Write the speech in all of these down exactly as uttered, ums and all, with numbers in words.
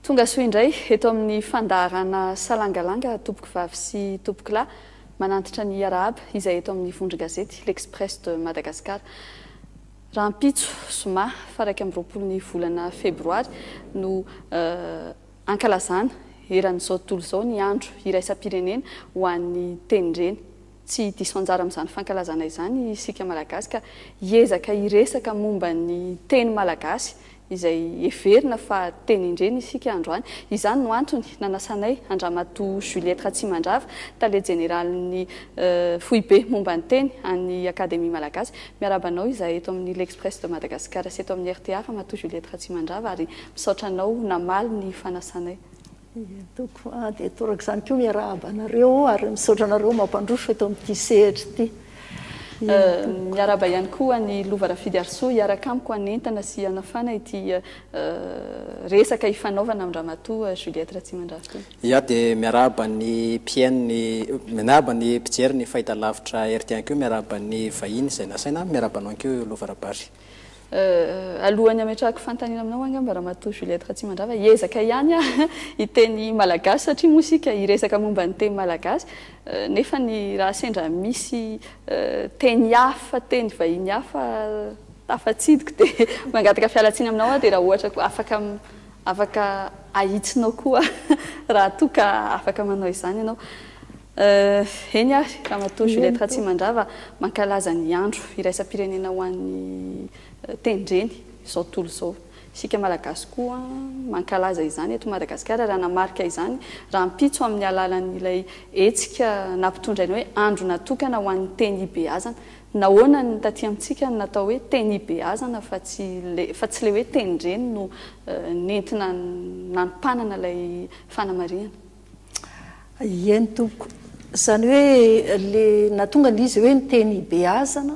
Tonga soa indray eto amin'ny fandaharana salangalanga tompoko vavy sy tompoko lahy manantitra ny arahaba izay eto amin'ny vondry gazety l'Express de Madagascar. Raha ampitso soma faraka amin'ny roapolo ny volana febroary no uh, ankalazana eran'izao tontolo izao ny andro iraisam-pirenena ho an'ny tenindreny. Tsy diso anjara amin'izany fankalazana izany isika malagasy ka hiezaka hiresaka momba ny teny malagasy izay everina fa tenindreny isika androany. Izany no antony nanasanay Andramatoa Juliette Ratsimandrava, tale jeneralin'ny uh, foibe momba ny teny any Akademia Malagasy. Miarabanao izahay eto amin'ny l'Express de Madagascar sy eto amin'ny R T A Matoa Juliette Ratsimandrava ary misaotra anao namaly ny fanasanay. Toko dia toraka izany koa miarahaba anareo ary misaotra anareo mampandroso eto amin'ity sehatra ity. Miaraba ihany koa ny Lova Rafidy Arsoa hiaraka amiko anentana sy anafana ity resaka ifanaovana amin'ny Andramatoa Juliette Ratsimandrava. Ia dia miaraba ny mpiainy miaraba ny mpijery ny fahitalavitra R T A koa miaraba ny vahiny izay nasaina miaraba anao koa Lova Rabary. Uh, alohany ametrahako fantaniana aminao angamba Andramatoa Juliette Ratsimandrava hiezaka ihany hiteny malagasy satria moa isika hiresaka momba ny teny malagasy uh, nefa ny raha sendra misy uh, teny hafa teny vahiny hafa tafatsidiko dia mangataka fialatsiny aminao dia raha ohatra afaka afaka ahitsinao koa raha toka afaka manao izany ianao. Uh, eny ary Andramatoa Juliette Ratsimandrava mankalaza ny andro iraisam-pirenena ho an'ny tenindreny izao tontolo izao. Isika malagasy koa mankalaza izany eto Madagasikara raha namarika izany raha ampitso amin'ny alalan'ilay hetsika nampitondraina hoe andro natokana ho an'ny teny ibeazana. Nahoana ny taty amintsika natao hoe teny ibeazana fa tsy le fa tsy le hoe tenindreny no uh, nentina nanimpanana ilay fanamarihana. Eny tompoko. Izany hoe le natonga l'izy hoe ny teny ibeazana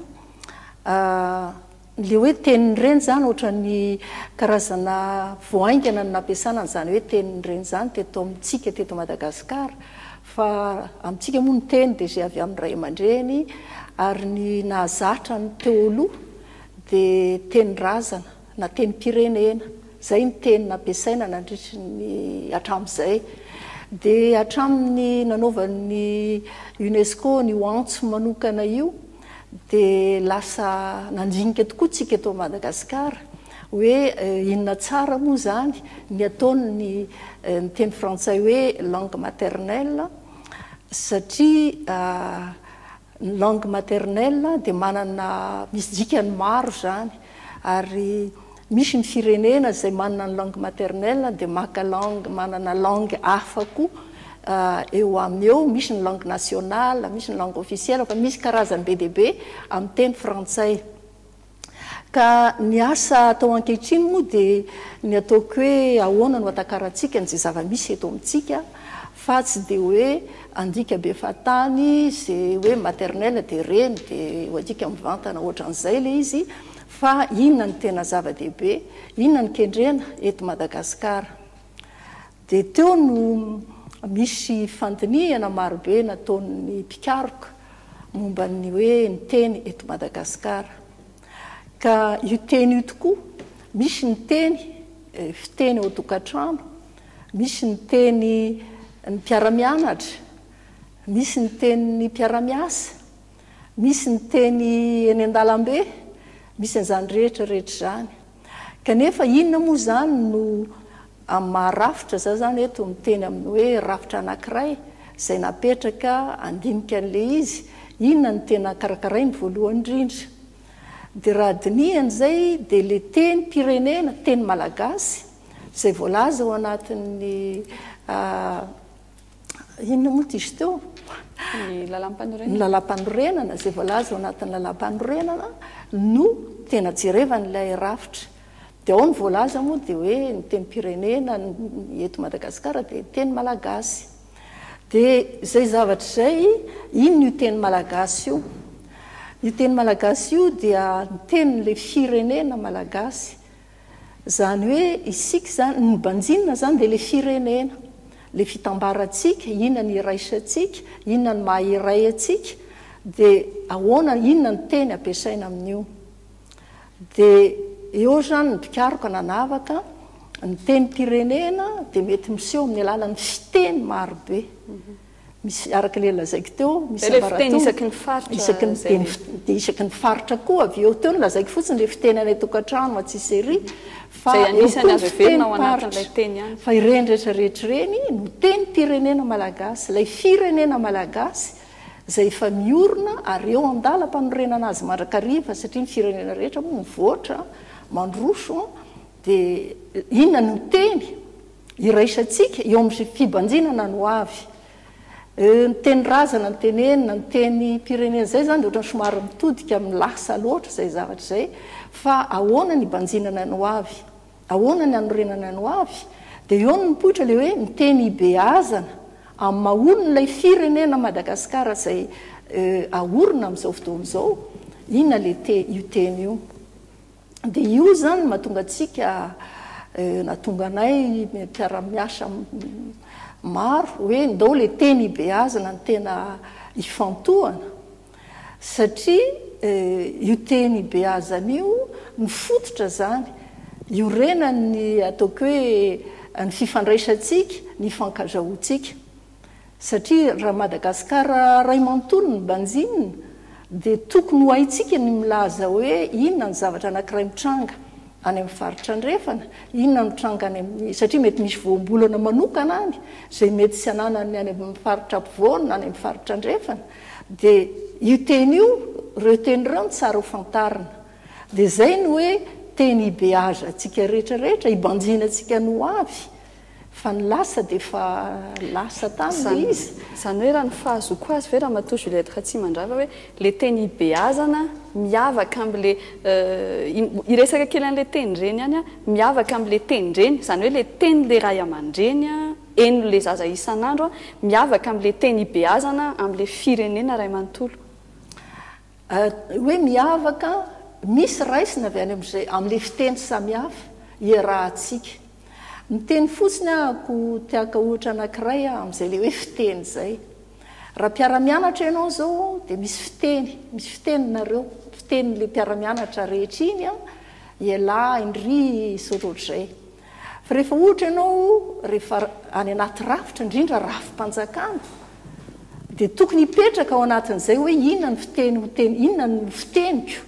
uh, le hoe tenin'ireny zany ohatra ny karazana voaingana no nampiasana zany hoe tenin'ireny zany teto amintsika teto Madagasikara fa amintsika moa ny teny dia zay avy amin'ny ray aman-dreny ary ny nahazatra ny teo aloha dia teny-drazana na teny-pirenena zay ny teny nampiasaina nandritry ny hatramin'izay. Dia hatramin'ny nanaovan'ny UNESCO ny antso manokana io dia lasa nanjinika tokoa tsika eto Madagasikara hoe inona tsara moa zany ny ataony ny, ny teny frantsay hoe langue maternelle satria uh, ny langue maternelle dia manana misy dikany maro zany ary misy ny firenena zay manana ny langue maternelle dia maka langue manana langue hafa koa uh, eo aminy eo, misy ny langue nationale, misy ny langue officielle fa misy karazany be dia be amin'ny teny frantsay. Ka ny asa atao ankehitriny moa dia ny ataoko hoe ahoana no atakarantsika n'izay zava-misy eto amintsika fa tsy dia hoe andika be fatany zay hoe maternelle dia reny dia hoadika mivantana ohatran'izay le izy fa inona ny tena zava-dehibe, inona ny kendrena eto Madagasikara. Dia teo no misy fandinihana marobe nataon'ny mpikaroka momba ny hoe ny teny eto Madagasikara. Ka io teny io tokoa, misy ny teny fiteny ao an-tokantrano, misy ny teny ny mpiara-mianatra, misy ny teny ny mpiara-miasa, misy ny teny eny an-dalambe, misy an'izany rehetra rehetra zany. Kanefa inona moa zany no amin'ny maharafitra za zany eto miteny amin'ny hoe rafitra anankiray izay napetraka andinika an'le izy, inona ny tena karakarainy voalohany indrindra. Dia raha dinihany zay dia le teny pirenena, teny malagasy izay voalaza ao anatin'ny uh, inona moa tisy teo? Ny lalam-panorenana. Ny lalam-panorenana zay voalaza ao anatin'ny lalam-panorenana no tena jerevan'ilay rafitra. Dia ao ny voalaza moa dia hoe ny teny pirenena eto Madagasikara dia teny malagasy. Dia zay zavatra zay, inona io teny malagasy io? Io teny malagasy io dia ny tenin'le firenena malagasy. Zany hoe isika zany ny banjinina zany dia le firenena. Le fitambarantsika, inona ny iraisantsika, inona ny maha iray atsika, dia ahoana inona ny teny ampiasaina amin'io. Dia eo zany ny mpikaroka nanavaka ny teny pirenena dia mety miseho amin'ny alalan'ny fiteny marobe misy araka le lazaiko teo misy fiteny isaky ny faritra isaky ny teny dia isaky ny faritra koa avy eo teo no lazaiko fotsiny le fiteny any tokantrano atsiseri fa anisany azo heverina ao anatin'ilay teny ihany fa ireny rehetrarehetra ireny no teny pirenena malagasy ilay firenena malagasy izay efa miorina ary eo an-dalam-panorenana azy mandrakariva satria ny firenena rehetra moa mivoatra mandroso dia inona no teny iraisantsika eo amin'ny fibanjinana no avy ny teny razana ny tenenina ny teny pirenena zay zany dia ohatrany somary mitodika amin'ny lasa loatra izay zavatra izay fa ahoana ny banjinana no avy ahoana ny anorenana no avy dia eo no mipoitra le hoe miteny ibeazana amin'ny maolon'ilay firenena Madagasikara izay aorina amin'izao fotoana izao inona le te io teny io dia io zany mahatonga antsika nahatonga anay mpiara-miasa maro hoe ndao le teny ibeazana ny tena ifantohana satria io teny ibeazana io ny fototra zany iorena ny ataoko hoe ny fifandraisantsika ny fankazahoantsika satria raha Madagasikara ray manontolo ny banjinina dia tokony ho haitsika ny milaza hoe inona ny zavatra anankiray mitranga any amin'ny faritra andrefana inona mitranga any amin'ny satria mety misy voambolana manokana any izay mety sy ananany any amin'ny faritra ampovoana any amin'ny faritra andrefana dia io teny io ireo teny ireo ny tsara ho fantarina dia izay no hoe teny ibeaza atsika rehetrarehetra ibanjinantsika no avy fa ny lasa dia fa lasa tany izy izany hoe raha ny fahazoko azy ve raha matoa Juliette Ratsimandrava hoe le teny ibeazana miavaka am'le iresaka kely an'le teny reny ihany a miavaka am'le teny reny izany hoe le teny le ray aman-dreny a eno le zaza isan'andro a miavaka am'le teny ibeazana am'le firenena ray manontolo hoe miavaka misy raisina avy any amin'izay amin'le fiteny samihafa iarahantsika miteny fotsiny ahako tiaka ohatra anankiray a amin'izay le hoe fiteny zay raha mpiara-mianatra ianao zao dia misy fiteny misy fiteninareo fitenin'le mpiara-mianatra rehetra iny a ialahy indry sotrotr'izay fa rehefa ohatra ianao rehefa any anaty rafitra indrindra rafim-panjakana dia tokony hipetraka ao anatin'izay hoe inona ny fiteny hoteny inona ny fiteniko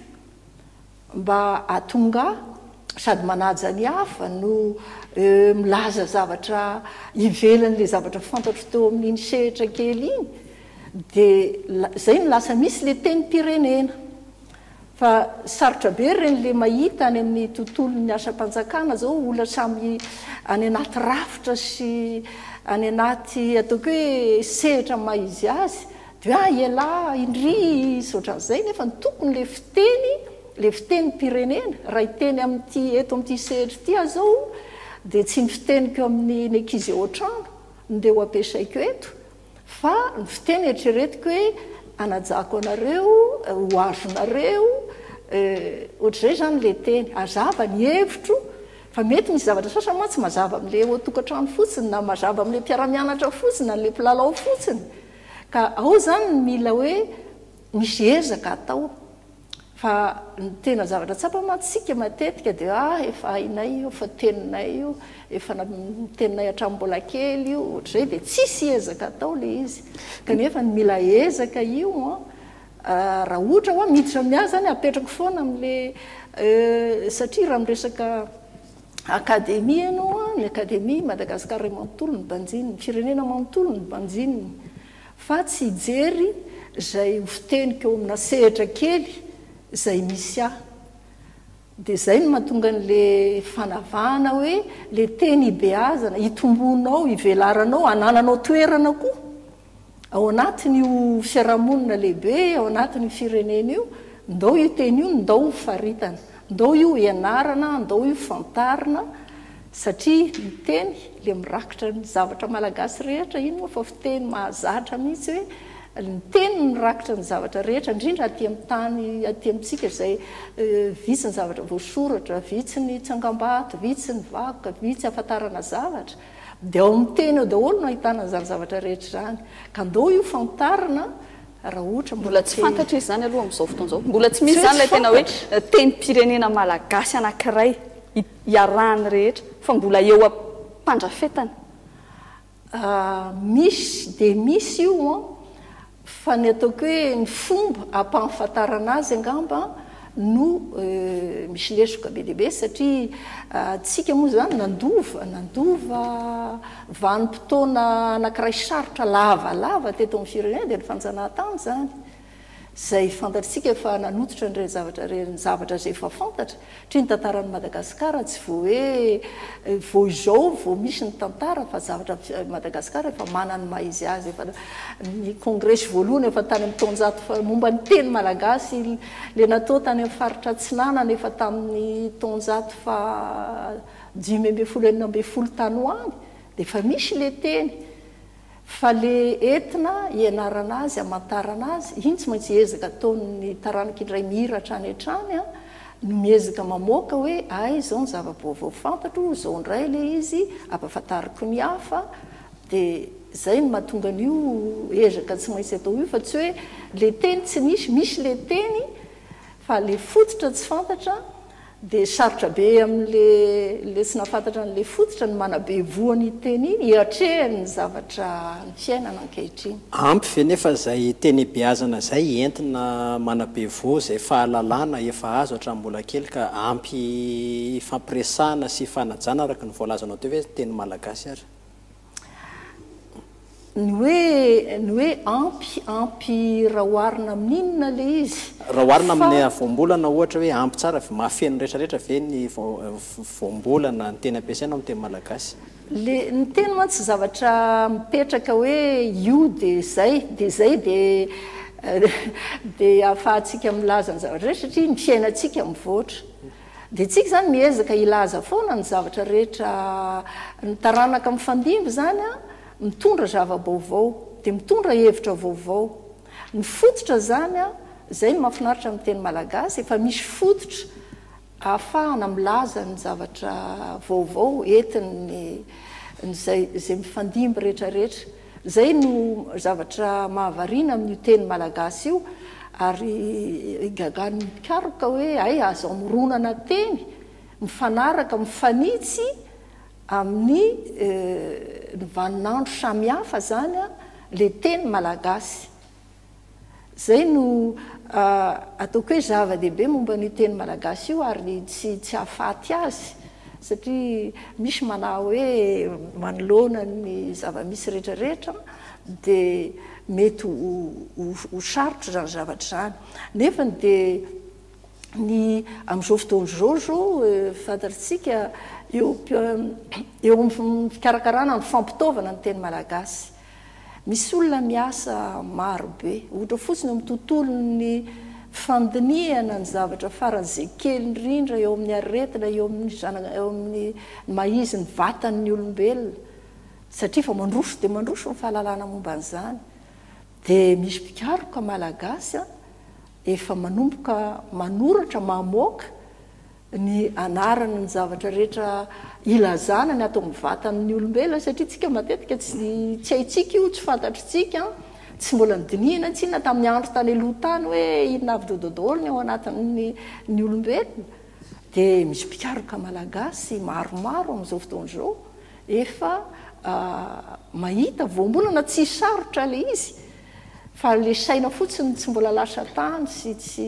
mba atonga sady manaja ny hafa no milaza zavatra ivelan'le zavatra fantatro teo amin'iny sehitra kely iny dia zay no lasa misy le teny pirenena fa sarotra be reny le mahita any amin'ny tontolon'ny asam-panjakana zao olona samy any anaty rafitra sy any anaty ataoko hoe sehitra maizy azy dia ah ialahy indry soatran'izay nefa ny tokony le fiteny le fiteny pirenena raha iteny amin'ity eto amin'ity sehitra ity a zao dia tsy ny fiteniko amin'ny nekizy ao an-trano ndeha ho ampiasaiko eto fa ny fiteny eritreretiko hoe anajako anareo ho azonareo ohatr'izay zany le teny azava ny hevitro fa mety misy zavatra sasany ma tsy mazava amin'le oatokantrano fotsiny na mazava amin'le mpiara-mianatra fotsiny na le mpilalao fotsiny ka ao zany ny mila hoe misy ezaka atao fa ny tena zavatra tsapa-matsika matetika dia ah efa hainay io efa teninay io efa teninay hatramin'ny mbola kely io ohatr'izay dia tsisy ezaka atao le izy kanefa ny mila ezaka io a raha ohatra hoa miditra miazy zany apetrako foana amin'le satria raha miresaka akademia ianao a ny akademia Madagasikara ray manontolo ny banjininy firenena manontolo ny banjininy fa tsy hijery izay ho fiteniko eo amina sehitra kely izay misy ahy dia izay no mahatonga n'le fanavahana hoe le teny ibeazana hitombonao hivelaranao anananao toerana koa ao anatin'io fiarahamonina lehibe ao anatin'io firenena io ndao io teny io ndao ho faritana ndao io ianarana ndao io fantarina satria ny teny le mirakitra ny zavatra malagasy rehetra iny moa fa fiteny mahazatra mihitsy hoe ny teny mirakitra ny zavatra rehetra indrindra aty amin'ny tany aty amintsika izay vitsy ny zavatra voasoratra vitsy ny tsangam-bato vitsy ny vakoka vitsy afantarana zavatra dia ao amin'ny teny eo daholo no ahitana zany zavatra rehetra zany ka ndao io fantarina raha ohatra mbola tsy fantatra izy zany aloha amin'izao fotoana izao mbola tsy misy zany lay tena hoe teny pirenena malagasy anankiray iarahany rehetra fa mbola eo ampandrafetany misy dia misy io a fa ny ataoko hoe ny fomba ampahafantarana azy angamba no misy lesoka be deaibe satria tsika moa zany nandova nandova vanim-potoana anankiray sarotra lavalava teto amin'ny firenena dia ny fanjanahantany zany zay fantatritsika efa nanototra nireny zavatra reny zavatra zay efa fantatra tria ny tantaran'ny Madagasikara tsy vo hoe vo izao vo misy ny tantara fa zavatra Madagasikara efa manany maizy azy efa ny kongresy voalohany efa tany amin'ny taonjato fa momba ny teny malagasy le natao tany amin'ny faritra Atsinanana efa tamin'ny taonjato fa dimy amby folo enina amby folo tany hoany dia efa misy le teny fa le entina ianarana azy amantarana azy iny tsy maintsy ezaka ataon'ny taranaky indray mihira hatrany hatrany a no miezaka mamoaka hoe ay zao ny zava-baovao fantatro zao indray le izy ampahafantariko ny hafa dia zay no mahatonga an'io ezaka tsy maintsy atao io fa tsy hoe le teny tsy misy misy le teny fa le fototra tsy fantatra dia sarotra be amin'le le tsy nafantatra n'le fototra ny manabe voany teny iny hiatrehany ny zavatra ny fiainana ankehitriny ampy ve nefa zay teny beazana zay entina manabe vo zay fahalalana efa azo hatramin'ny mbola kely ka ampy fampiresahana sy fanajana araka ny voalazanao teo hoe teny malagasy ary ny hoe ny hoe ampy ampy raha oharina amin'inona le izy raha oharina amin'ny voambolana ohatra hoe ampy tsara mahafeno rehetrarehetra ve ny voambolana ny teny ampiasaina amin'ny teny malagasy le ny teny mantsy zavatra mipetraka hoe io dia zay dia zay dia dia ahafahantsika milaza ny zavatra rehetra satria ny fiainantsika mivoatra dia tsika zany miezaka ilaza foana ny zavatra rehetra ny taranaka mifandimby zany a mitondra zava-baovao dia mitondra hevitra vaovao ny fototra zany a zay no mahafinaritra amin'ny teny malagasy efa misy fototra ahafahana milaza ny zavatra vaovao entiny zay zay mifandimby rehetrarehetra zay no zavatra mahavariana amin'io teny malagasy io ary gagany mikaroka hoe ay azo amoronana teny mifanaraka mifanitsy amin'ny ny vaninandro samihafa zany a le teny malagasy zay no ataoko hoe zava-dehibe momba ny teny malagasy io ary tsy tsy hahafaty azy satria misy manao hoe manoloana ny zava-misy rehetrarehetra dia mety ho sarotra zany zavatra zany nefa dia ny amin'izao fotoana zao zao fantatritsika eo eo amin'ny fikarakarana ny fampitaovana ny teny malagasy misy olona miasa maro be ohatra fotsiny amin'ny tontolony fandiniana ny zavatra faran'izay kely indrindra eo amin'ny aretina eo amin'ny zanaka eo amin'ny maizy ny vatan'ny olombelona satria fa mandroso dia mandroso ny fahalalana momba an'izany dia misy mpikaroka malagasy a efa manomboka manoratra mamoaka ny anarany ny zavatra rehetra ilazana ny atao mivatan'ny olombelona satria tsika matetika tsy tsy haitsika io tsy fantatritsika tsy mbola nydinihana tsina tamin'ny andro tany aloha tany hoe inona avy dododolony ao anatin'ny ny olombelona dia misy mpikaroka malagasy maromaro amin'izao fotoana izao efa mahita voambolana tsy sarotra le izy fa le saina fotsiny tsy mbola lasa tany sy tsy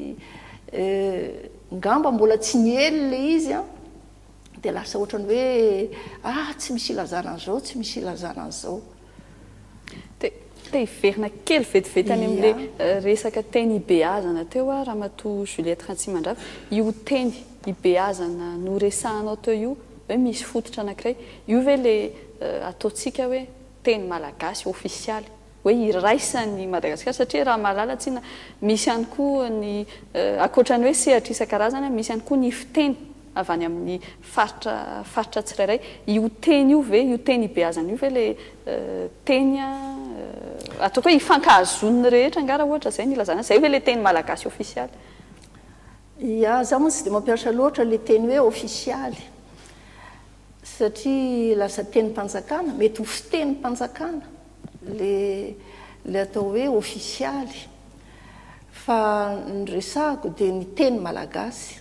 ngamba mbola tsy niely le izy a dia lasa ohatrany hoe ah tsy misy ilazana an'izao tsy misy ilazana an'izao dia hiverina kely vetivety any amin'le resaka teny ibeazana teo a raha matoa Juliette Ratsimandrava io teny ibeazana no resahanao teo io hoe misy fototra anankiray io ve le ataontsika hoe teny malagasy ofisialy hoe iraisan'ny Madagasikara satria raha mahalala tsina misy ihany koa ny ankoatrany hoe sehatra isan-karazany misy ihany koa ny fiteny avy any amin'ny faritra faritra tsirairay io teny io ve io teny ibeazana io ve le teny ataoko hoe ifankahazoniny rehetra ngara ohatra zay ny ilazana zay ve le teny malagasy ofisialy ia za moa tsy dia mampiasa loatra le teny hoe ofisialy satria lasa teny mpanjakana mety ho fiteny mpanjakana le le atao hoe ofisialy fa ny resahako dia ny teny malagasy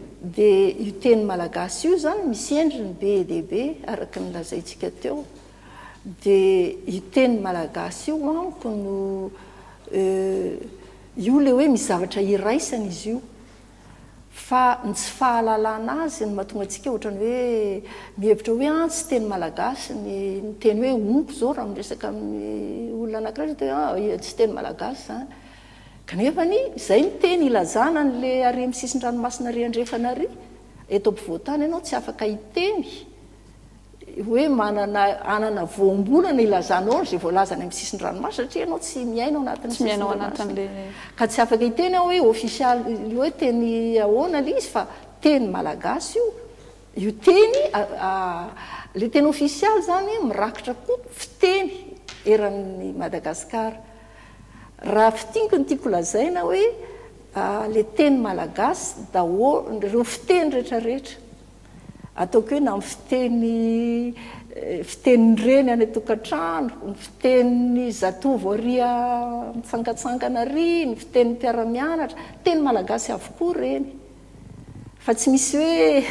dia io teny malagasy io zany misy endriny be dehibe araka ny lazaintsika teo dia iteny malagasy io amiko no io le hoe misy zavatra iraisana izy io fa ny tsy fahalalana azy ny mahatonga antsika ohatrany hoe mihevitra hoe a tsy teny malagasy ny teny hoe ompo zao raha miresaka amin'ny olona anankiray tsy teny malagasy zany kanefa ny izay ny teny ilazana n'le ary amin'ny sisin-dranomasina ry andrefana ry eto ampovoatany ianao tsy afaka hiteny hoe manana anana voambolana ilazanao zay voalazana amin'ny sisin-dranomasina satria ianao tsy miainao anatin'ny tsy miainao anatin'le ka tsy afaka hiteny ao hoe ofisialy hoe teny ahoana le izy fa teny malagasy io io teny le teny ofisialy zany mirakitra koa fiteny eran'ny Madagasikara raha fitiniko ny tiako lazaina hoe le teny malagasy daholo reo fiteny rehetrarehetra ataoko hoe na amin'ny fiteny fitenin'ireny any tokantrano ny fitenin'ny zatovo aria mitsangatsangana ry ny fitenin'ny mpiara-mianatra teny malagasy avokoa reny fa tsy misy hoe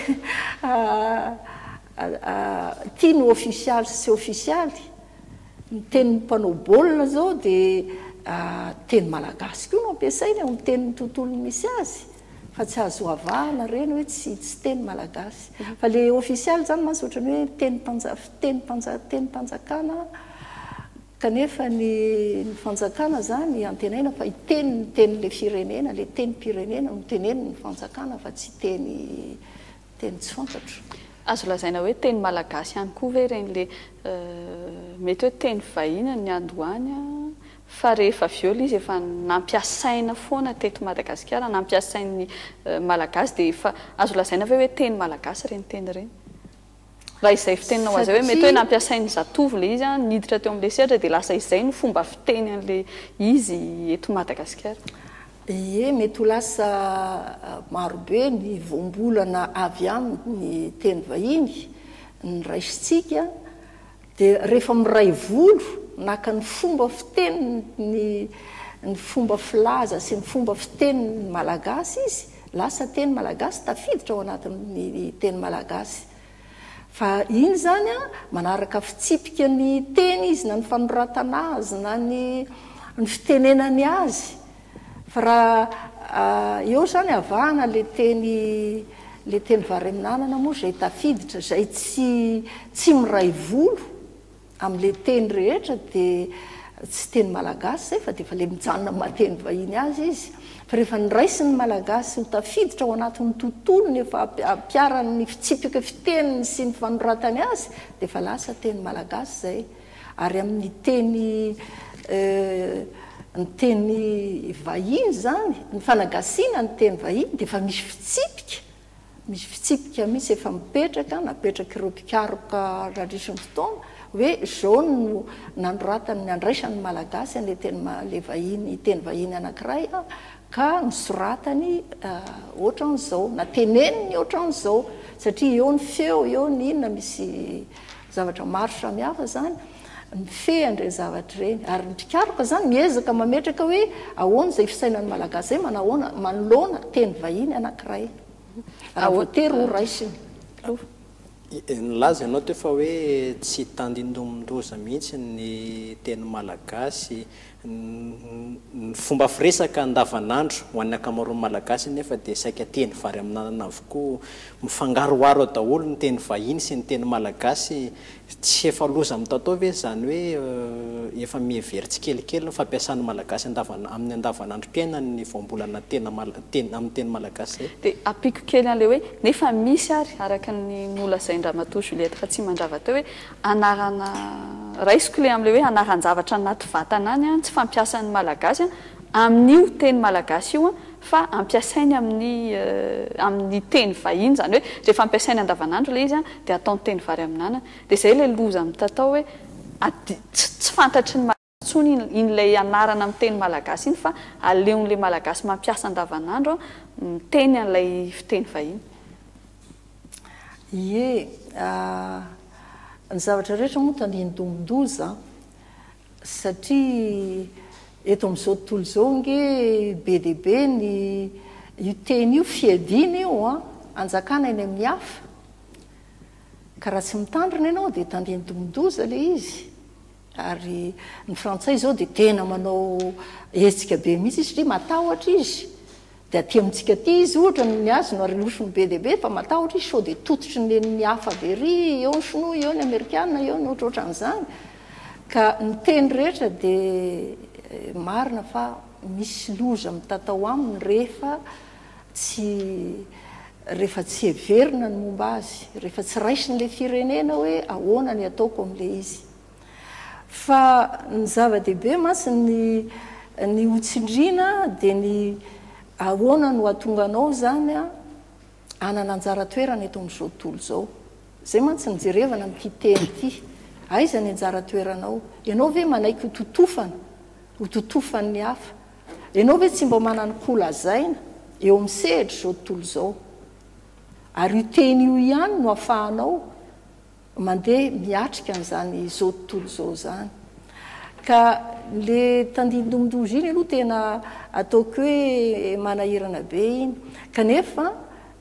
tia ny ofisialy sy ofisialy ny tenin'ny mpanao baolina zao dia teny malagasy koa no ampiasaina amin'ny tenin'ny tontolo misy azy fa tsy azo avahana reny hoe tsy tsy teny malagasy fa le ofisialy zany mantsy ohatrany hoe teny panja teny panja teny mpanjakana kanefa ny ny fanjakana zany antenaina fa hiteny ny teny'le firenena le teny pirenena no teneny ny fanjakana fa tsy teny teny tsy fantatro azo lazaina hoe teny malagasy ihany koa ve reny le mety hoe teny vahina ny andohany fa rehefa viole izy efa nampiasaina foana teto Madagasikara nampiasain'ny malagasy dia efa azo lazaina ve hoe teny malagasy reny teny reny raha izay fiteninao azy hoe mety hoe nampiasain'ny zatovo le izy a niditra teo amin'le sehatra dia lasa izay no fomba fiteny an'le izy eto Madagasikara ie mety ho lasa marobe ny voambolana avy aminy teny vahiny ny raisitsika dia rehefa miray volo naka ny fomba fiteny ny ny fomba filaza sy ny fomba fiteny malagasy izy lasa teny malagasy tafiditra ao anatin'ny teny malagasy fa iny zany a manaraka fitsipika ny teny izy na ny fanoratana azy na ny ny fitenenany azy fa raha eo zany avahana le teny le teny vary amin'anana moa zay tafiditra zay tsy tsy miray volo amin'le teny rehetra dia tsy teny malagasy zay fa dia efa le mijanona mateny vahiny azy izy fa rehefa niraisy ny malagasy ho tafiditra ao anatin'ny tontolony efa ampiarany fitsipika fiteniny sy ny fanoratany azy dia efa lasa teny malagasy zay ary amin'ny teny ny teny vahiny zany ny fanagasiana ny teny vahiny dia efa misy fitsipika misy fitsipika misy efa mipetraka napetraka ireo mpikaroka randrisin'ny fotoana hoe zao no nanoratany ny andraisan'ny malagasy an'le teny le vahiny teny vahiny anankiray a ka nisoratany ohatran'izao na teneniny ohatran'izao satria eo ny feo eo ny inona misy zavatra maro samihafa zany ny feandreny zavatra reny ary ny mpikaroka zany miezaka mametraka hoe ahoana zay fisainan'ny malagasy zay manahoana manoloana teny vahiny anankiray raha voatery ho raisiny nylaza ianao teo fa hoe tsy tandindomindoza mihitsy ny teny malagasy ny fomba firesaka andavanandro ho an'ny akamaroan'ny malagasy nefa dia saika teny vary amin'anana avokoa mifangaroaro daholo ny teny vahiny sy ny teny malagasy tsy efa loza mitatao ve zany hoe efa mihevery tsikelikely ny fampiasan'ny malagasy amin'ny andavanandrom-piainany ny voambolana tena teny amin'ny teny malagasy zay dia apiko kely an'le hoe nefa misy ary araka ny nolazain-dramatoa Juliette fa tsy mandrava teo hoe anarana raisiko le amin'le hoe anaran-javatra anaty vatana any a tsy fampiasan'ny malagasy a amin'io teny malagasy io a fa ampiasainy amin'ny amin'ny teny vahiny zany hoe rehefa ampiasainy andavanandro le izy a dia ataony teny vary amin'anana dia izay le loza mitatao hoe tsy fantatry ny malagasy in'ilay anarana amin'ny teny malagasy iny fa aleon'le malagasy mampiasa andavanandro miteny an'ilay fiteny vahiny ie ny zavatra rehetra moa tandindomindoza satria eto amin'izao tontolo izao nge be dia be ny io teny io fiadiana io a anjakana eny amin'ny hafa ka raha tsy mitandrina ianao dia tandindomindoza le izy ary ny frantsay zao dia tena manao hetsika be mihitsy izy satria matahotra izy dia aty amintsika ty izy ohatra ny azy no arylosony be dia be fa matahotra izy sao dia tototry ny ny hafa bery eo ny sinoa eo ny amerikana eo ny ohatrohatran'izany ka ny teny rehetra dia marina fa misy loza mitatao aminy rehefa tsy rehefa tsy heverina ny momba azy rehefa tsy raisin'la firenena hoe ahoana ny ataoko amin'la izy fa ny zava-dehibe masy ny ny hotsindriana dia ny ahoana no atonganao zany a anana anjara toerana eto amin'izao tontolo zao zay mantsy nijerevana amin'ity teny ity aiza ny anjara toeranao ianao ve manaiky ho totofana ho totofan'ny hafa ianao ve tsy mba manany kolazaina eo amin'ny sehitra zao tontolo zao ary io teny io ihany no ahafahanao mandeha miatrika an'izany zao tontolo zao zany ka le tandindomdozy iny aloha tena ataoko hoe manahirana be iny kanefa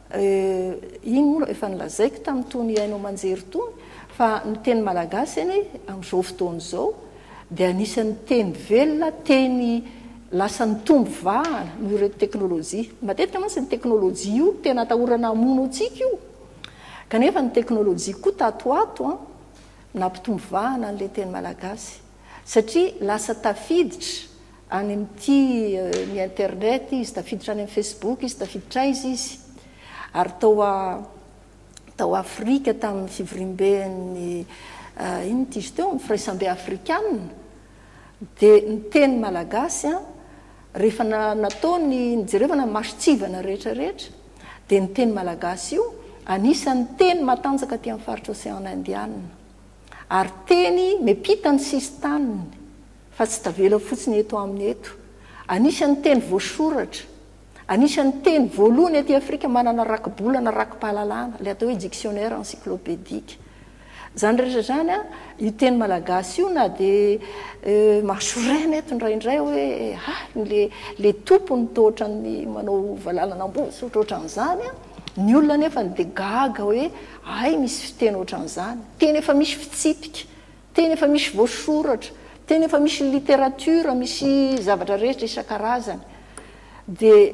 iny moa efa nilazaiko tamin'nytony ainao manjery tony fa ny teny malagasy any amin'izao fotoana zao dia anisan'ny teny velona teny lasa ny tombo vahana no ireto teknôlôjia matetika mantsy ny teknôlôjia io tena atahorana amono antsika io kanefa ny teknôlôjia koa tatoato a nampitombo vahana n'la teny malagasy satria lasa tafiditra any amin'ity ny internet izy tafiditra any amin'ny facebook izy tafiditra izy izy ary tao a tao Afrika tamin'ny fivorimben'ny ino ty izy teo ny fraisambe afrikana dia ny teny malagasy a rehefa natao ny nijerevana masitsivana rehetrarehetra dia ny teny malagasy io anisan'ny teny matanjaka aty amin'ny faritra océan indiana ary teny mepita ny sisy taniny fa tsy tavela fotsiny eto amin'ny eto anisan'ny teny voasoratra anisan'ny teny voalohany aty Afrika manana rakibolana rakim-pahalalana le atao hoe dictionnaire encyclopédique zany rehetra zany a io teny malagasy io na dia mahasorena eto ndraindray hoe ah le le tompony tohatra ny manao valalanam-bosy ohatrohatran'izany a ny olona nefa ny dia gaga hoe ay misy fiteny ohatran'izany teny efa misy fitsipika teny efa misy voasoratra teny efa misy literatura misy zavatra rehetra isan-karazany dia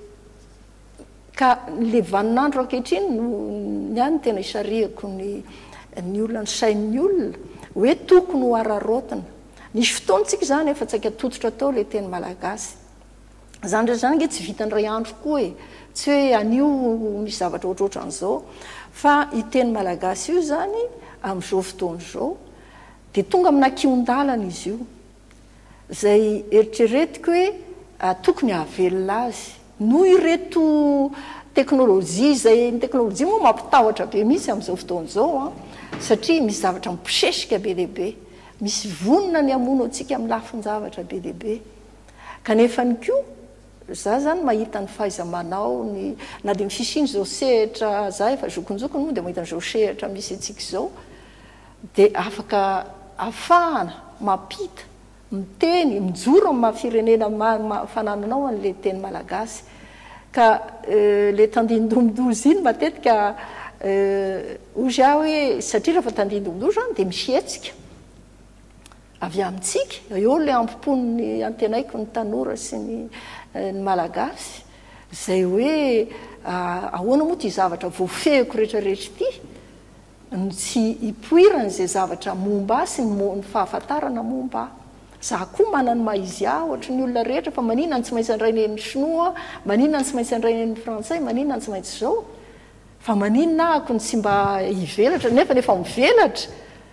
ka le vaninandro ankehitriny ny any tena isariako ny ny olona ny sain'ny olona hoe tokony ho ararotina nisy fotoantsika zany efa tsaika tototra tao le teny malagasy zany rehetra zany nge tsy vitandray andro koa e tsy hoe anio misy zavatra ohatrohatran'izao fa iteny malagasy io zany amin'izao fotoana zao dia tonga amina kiondalana izy io zay eritreretiko hoe tokony hahavelona azy noho ireto teknôlôjia zay ny teknôlôjia moa mampitahotra be mihitsy amin'izao fotoana zao a satria misy zavatra mipisesika be lehibe misy vonona ny amono antsika amin'ny lafiny zavatra be lehibe kanefa ny koa za zany mahita ny fahaiza-manao ny na dia misisiny zao sehatra za efa zokonjokony moa dia mahita n'izao sehatra misy antsika izao dia afaka afahana mampita miteny mijoro amin'ny mahafirenena fanananao an'le teny malagasy ka le tandindomdozy iny matetika ozy aho hoe satria rehefa tandindomdozy zany dia misy hetsika avy amintsika eo le ampimponiny antenaiko ny tanora sy ny ny malagasy zay hoe ahoana moa ty zavatra voafehiko rehetrarehetra ity ny tsy hipoiran'izay zavatra momba sy ny fahafantarana momba za koa manany maizy ah ohatra ny olona rehetra fa maninona ny tsy maintsy andrainy ny sinoa maninona ny tsy maintsy andrainy ny frantsay maninona ny tsy maintsy zao fa maninona ahako ny tsy mba hivelatra nefa nefa mivelatra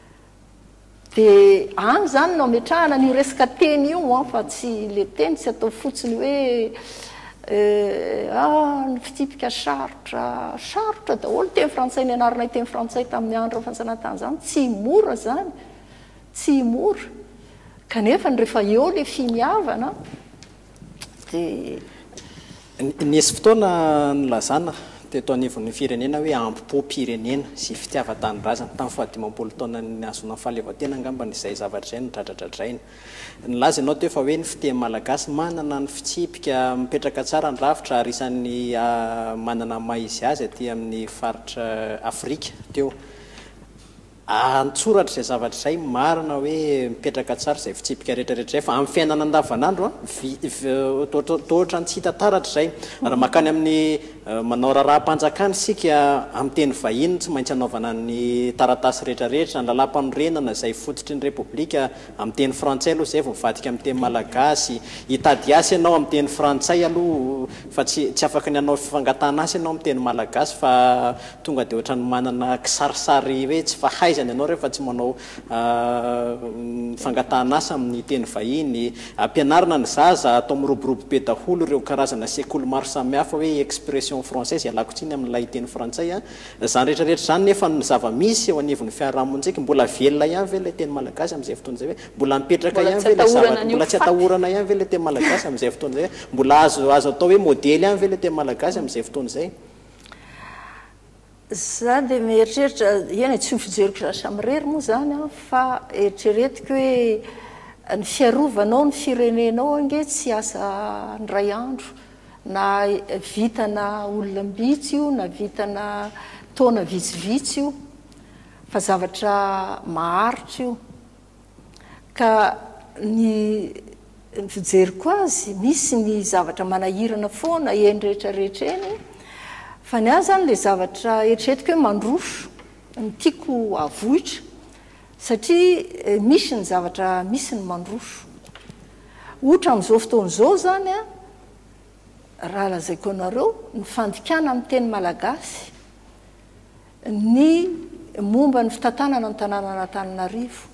dia any zany no ametrahana ny resaka teny io a fa tsy le teny tsy atao fotsiny hoe ah ny fitipika sarotra sarotra daholo teny frantsay ny anaranay teny frantsay tamin'ny andro fanjanahantany zany tsy mora zany tsy mora kanefa ny rehefa eo le fimiavana dia nisy fotoana nylazana teto anivon'ny firenena hoe ampo-pirenena sy fitiava-tanindrazana tamin'ny fahadimampolo taona ny azona fahaleovatena angamba n'izay zavatra izay nodradradradraina nilaza ianao teo fa hoe ny fiteny malagasy manana ny fitsipika mipetraka tsara ny rafitra ary isan'ny manana maizy azy aty amin'ny faritra Afrika teo antsoratra zay zavatra zay marina hoe mipetraka tsara zay fitsipika rehetrarehetra zay fa amin'ny fiainana andavanandro tohatra ny tsy hita taratra zay raha makany amin'ny manao raharaha-mpanjakany sika amin'ny teny vahiny tsy maintsy anaovana ny taratasy rehetrarehetra ny lalam-panorenana zay fototry ny repoblika amin'ny teny frantsay aloha zay vao mivadika amin'ny teny malagasy hitady asy ianao amin'ny teny frantsay aloha fa tsy tsy afaka ny anao fifangatana asy ianao amin'ny teny malagasy fa tonga dia ohatrany manana kisarisary hoe tsy fahaizany ianao rehefa tsy manao fangatahana asa amin'ny teny vahiny ampianarina ny zaza atao miroborobo be daholo ireo karazana sekoly maro samihafa hoe expression française ialako tsiny amin'ilay teny frantsay a zany rehetrarehetra zany nefa ny zava-misy eo anivon'ny fiarahamonitsika mbola velona ihany ve ilay teny malagasy amin'izay fotoana zay hoe mbola mipetraka ihany ve ilay zavatra mbola tsy atahorana ihany ve ilay teny malagasy amin'izay fotoana zay mbola azo azo atao hoe modely ihany ve ilay teny malagasy amin'izay fotoana zay za dia mieritreritra eny tsy fijeriko zasa mirery moa zany a fa eritreretiko hoe ny fiarovanao ny firenenao ange tsy asa nyray andro na vitana olona mbitsy io na vitana taona vitsivitsy io fa zavatra maharitra io ka ny fijeriko azy misy ny zavatra manahirana foana eny rehetrarehetra eny fa ny azy zany le zavatra eritreretiko hoe mandroso ny tiako avohitra satria misy ny zavatra misy ny mandroso ohatra amin'izao fotoan'izao zany a raha lazaiko anareo ny fandikana amin'ny teny malagasy ny momba ny fitantanana ny tanàna Antananarivo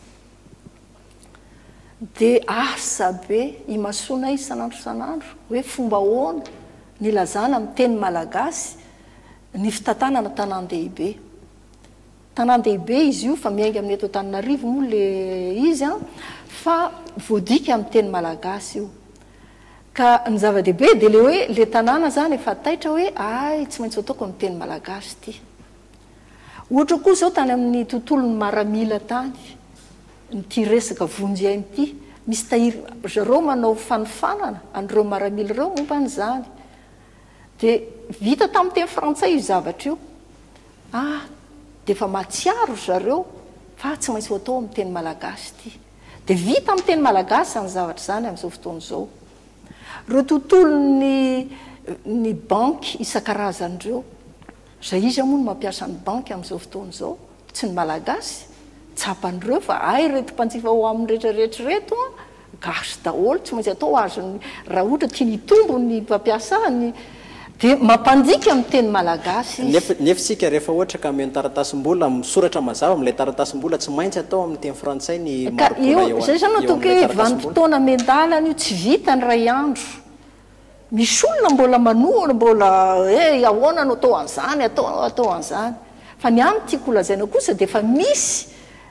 dia asa be imasoana isan'andro isan'andro hoe fomba ahoana ny lazana amin'ny teny malagasy ny fitantanana tanan-dehibe tanan-dehibe izy io fa miainga amin'ny eto Antananarivo moa le izy a fa voadika amin'ny teny malagasy io ka ny zava-dehibe dia le hoe le tanàna zany efa taitra hoe ay tsy maintsy ataoko amin'ny teny malagasy ity ohatra koa zao tany amin'ny tontolon'ny maramila tany nyty resaka vonjyainy ity misy tahiry zareo manao fanofanana an'ireo maramila ireo momba n'izany dia vita tamin'ny teny frantsay io zavatra io ah dia efa matsiaro zareo fa tsy maintsy ho atao amin'ny teny malagasy ity dia vita amin'ny teny malagasy zany zavatra zany amin'izao fotoana izao reo tontolony ny banky isan-karazan'ireo zay izy moa no mampiasa ny banky amin'izao fotoana izao tsy ny malagasy tsapan'ireo fa ay reto mpanjifa ho amin'ny rehetrarehetra reto a gasy daholo tsy maintsy atao azony raha ohatra tia ny tombo ny mpampiasany dia mampandika amin'ny teny malagasy nefa sika rehefa ohatra ka meno taratasim-bola misoratra mazava amin'ilay taratasim-bola tsy maintsy atao amin'ny teny frantsay ny io zay zany ataoko hoe vanim-potoana mendalana io tsy vita ny ray andro misy olona mbola manoana mbola e ahoana no atao an'izany atao atao an'izany fa ny any tiako lazaina kosa dia efa misy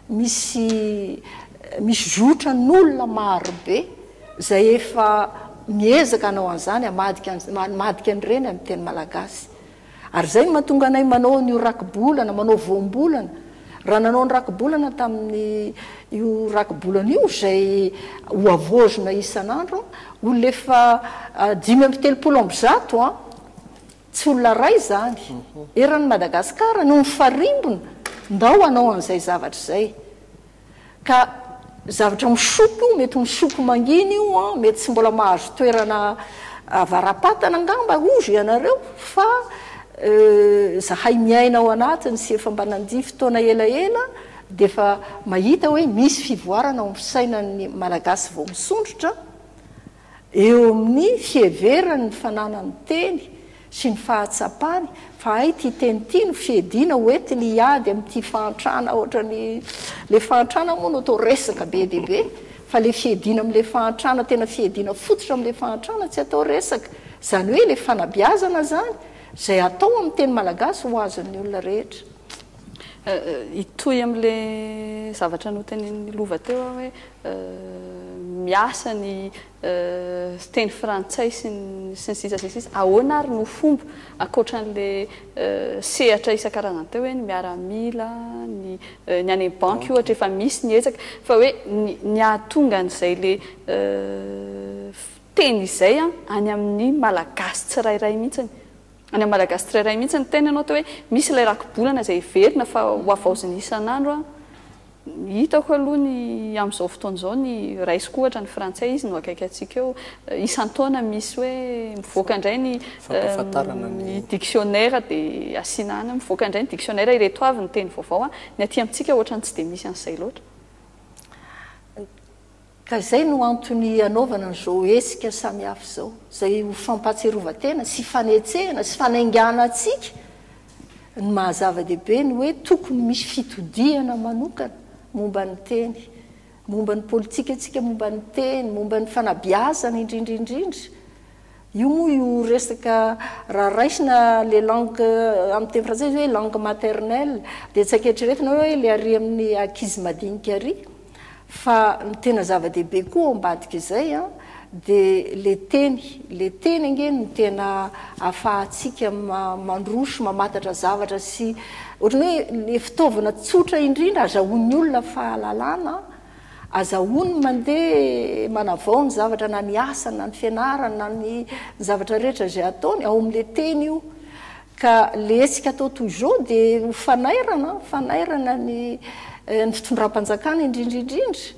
misy misy zotra n'olona maro be zay efa miezaka anao an'izany amadika madika an'ireny amin'ny teny malagasy ary zay mahatonga anay manao ny rakibolana manao voambolana raha nanao ny rakibolana tamin'ny io rakibolana io zay ho avozona isan'andro olona efa dimy amby telopolo amby zato a tsy olona ray zany eran'ny Madagasikara no mifarimbona ndao anao an'izay zavatra zay ka zavatra misoko io mety misoko manginy io a mety tsy mbola mahazo toerana varapatana angamba ozy ianareo fa zahay miaina ao anatiny sy efa mba nandia fotoana elaela dia efa mahita hoe misy fivoarana ao fisainan'ny malagasy vao misondrotra eo amin'ny fieverany ny fananany teny sy ny fahatsapany fa ay ty teny ity no fiedina hoentiny hiady amin'ity fahantrana ohatrany le fahantrana moa no atao resaka be dehibe fa le fiedina amin'le fahantrana tena fiedina fototra amin'le fahantrana tsy atao resaka zany hoe le fanabiazana zany zay atao amin'ny teny malagasy ho azon'ny olona rehetra itoy amin'le zavatra no teny lova teo hoe miasa ny teny frantsay sy ny sisa sy ny sisa ahoana ary no fomba akoatran'le sehatra isan-karazany teo hoe ny miaramila ny ny any banky ohatra efa misy ny etsaka fa hoe ny ahatonga n'izay le teny izay a any amin'ny malagasy tsirairay mihitsiny any amin'ny malagasy tsirairay mihitsy ny teny anao teo hoe misy ilay rakibolana izay verina fa ho avaoziny isan'andro a hitako aloha ny amin'izao fotoana izao ny raisiko ohatra ny frantsay izy no akaiky atsika eo isan-taona misy hoe mivoaka indray ny ny dictionnaire dia asiana any mivoaka indray ny dictionnaire ireto avy ny teny vaovao a ny aty amintsika ohatrany tsy dia misy an'izay loatra ka zay no antony anaovana n'izao hetsika samihafa izao zay ho fampatsiarovatena sy fanetsehana sy fanaingana atsika ny mahazava-dehibe ny hoe tokony misy fitodiana manokana momba ny teny momba ny politika atsika momba ny teny momba ny fanabiazana indrindrindrindra io moa io resaka raha raisina le langue amin'ny teny frantsay hoe langue maternelle dia tsy anketreretina hoe le ary amin'ny ankizy madinika ary fa ny tena zava-dehibe koa ambadika izay a dia le teny le teny angeny no tena ahafahantsika mandroso mamatatra zavatra sy ohatrany hoe le fitaovana tsotra indrindra azahoan'ny olona fahalalana azahoany mandeha manavao ny zavatra na ny asana na ny fianarana na ny zavatra rehetra zay ataony ao amin'le teny io ka le hetsika atao toujours dia ho fanairana fanairana ny ny fitondram-panjakana indrindrindrindra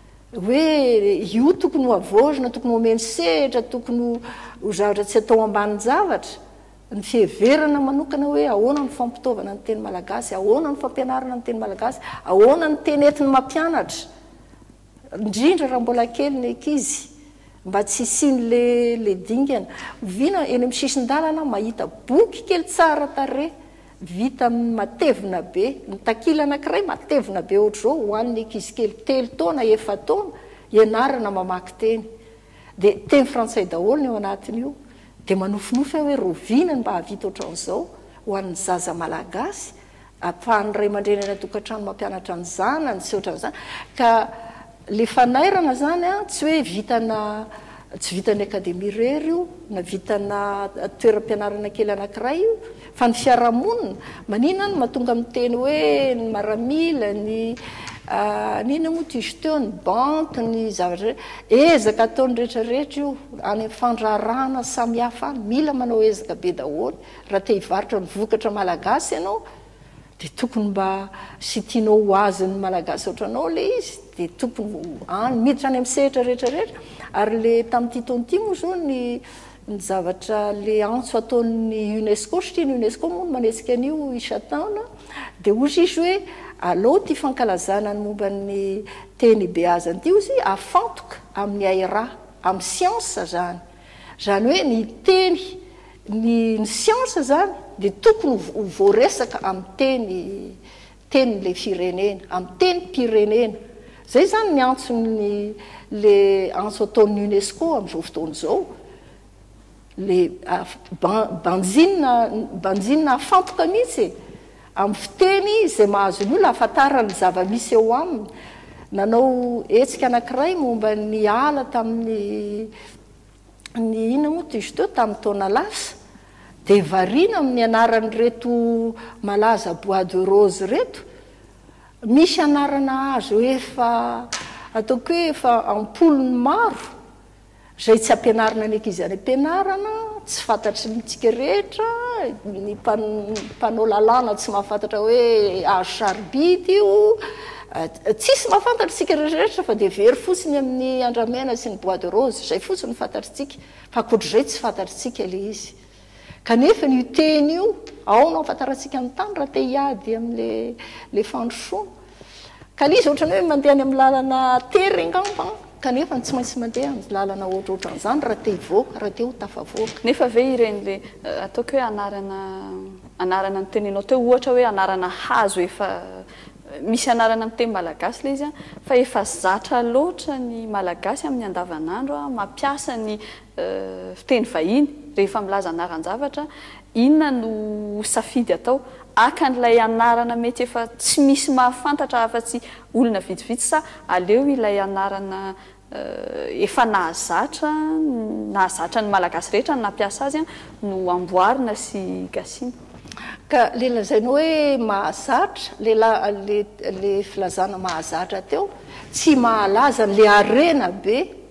hoe io tokony ho avozina tokony homeny sehatra tokony ho zavatra tsy atao ambany zavatra ny fiheverana manokana hoe ahoana ny fampitaovana ny teny malagasy ahoana ny fampianarana ny teny malagasy ahoana ny teny entiny mampianatra indrindra raha mbola kely ny ankizy mba tsy isiny le le dingana viana eny amin'ny sisin-dalana mahita boky kely tsara tare vita amin'ny matevina be ny takila anankiray matevina be ohatr'izao ho an'ny ankizy kely telo taona efa taona ianarana mamaky teny dia teny frantsay daholo ny ao anatiny io dia manofinofy hoe roviana mba havita ohatran'izao ho an'ny zaza malagasy ahafahany ray aman-dreny any tokantrano mampianatra ny zanany sy ohatran'izany ka le fanairana zany a tsy hoe vitana tsy vitany akademia rery io na vitana toeram-pianarana kely anankiray io fa ny fiarahamonina maninona no mahatonga amin'ny teny hoe ny maramila ny nina moa tisy teo ny banque ny zavatra ezaka ataony rehetrarehetra io any fandrarana samihafa any mila manao ezaka be daholo raha te hivarotra ny vokatra malagasy ianao dia tokony mba sy tianao ho azy ny malagasy ohatranao le izy dia tokony any miditra any amin'ny sehatra rehetrarehetra ary le tamin'ity taon'ity moa zao ny ny zavatra le antso ataon'ny UNESCO satria ny UNESCO moa no manetsika an'io isa-taona dia ozy izy hoe aleo ty fankalazana ny momba ny teny beazany ity ozy afantoka amin'ny aira amin'ny siansa zany zany hoe ny teny ny ny siansa zany dia tokony ho voaresaka amin'ny teny teny le firenena amin'ny teny pirenena zay zany ny antsony le antso ataon'ny UNESCO amin'izao fotoana izao le banjina banjina afantoka mihitsy amin'ny fiteny zay mahazo ny olona ahafantarany zava-misy eo aminy nanao hetsika anankiray momba ny ala tamin'ny ny ina moa tizy teo tamin'ny taona lasa dia variana amin'ny anarany reto malaza bois de rose reto misy anarana azo efa ataoko hoe efa ampolony maro zay tsy ampianarana ny ankizy any ampianarana tsy fantatry nitsika rehetra ny mpanao lalàna tsy mahafantatra hoe azo saribity io tsisy mahafantatra tsika rehetrarehetra fa dia very fotsiny amin'ny andramena sy ny bois de rose zay fotsiny fantatritsika fa akoatr'izay tsy fantatritsika le izy kanefa ny teny io ao no afantarantsika ny tany raha te hiady amin'le le fandrosoana ka lizy ohatrany hoe mandeha any amin'ny lalana tery angamba kanefa tsy maintsy mandeha amin'ny lalana ohatrohatran'izany raha te hivoaka raha te ho tafavoaka nefa ve ireny le ataoko hoe anarana anarana ny teninao teo ohatra hoe anarana hazo efa misy anarana amin'ny teny malagasy le izy a fa efa zatra loatra ny malagasy amin'ny andavanandro a mampiasa ny fiteny vahiny rehefa milaza anaran-javatra inona no safidy atao aka n'ilay anarana mety efa tsy misy mahafantatra afa-tsy olona vitsivitsy sa aleo ilay anarana efa nahazatra nahazatra ny malagasy rehetra ny nampiasa azy a no amboarina sy gasina ka le lazainao hoe mahazatra le le filazana mahazatra teo tsy mahalaza le arena be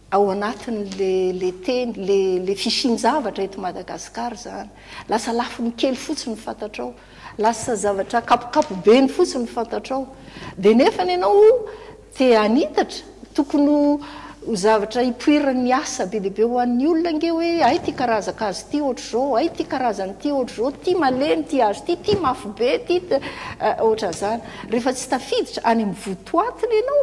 ao anatin'le le teny le le fisin-javatra eto Madagasikara zany lasa lafo ny kely fotsiny fantatrao lasa zavatra kapokapobe ny fotsiny fantatrao dia nefany ianao te anitatra tokony zavatra hipoirany asa be dehibe ho an'ny olona nge hoe ay ty karazakazy ty ohatr' zao ay ty karazany ty ohatr' zao ty maleny ty azy ty ty mafy be ty ohatra zany rehefa tsy tafiditra any amin'ny votoatiny ianao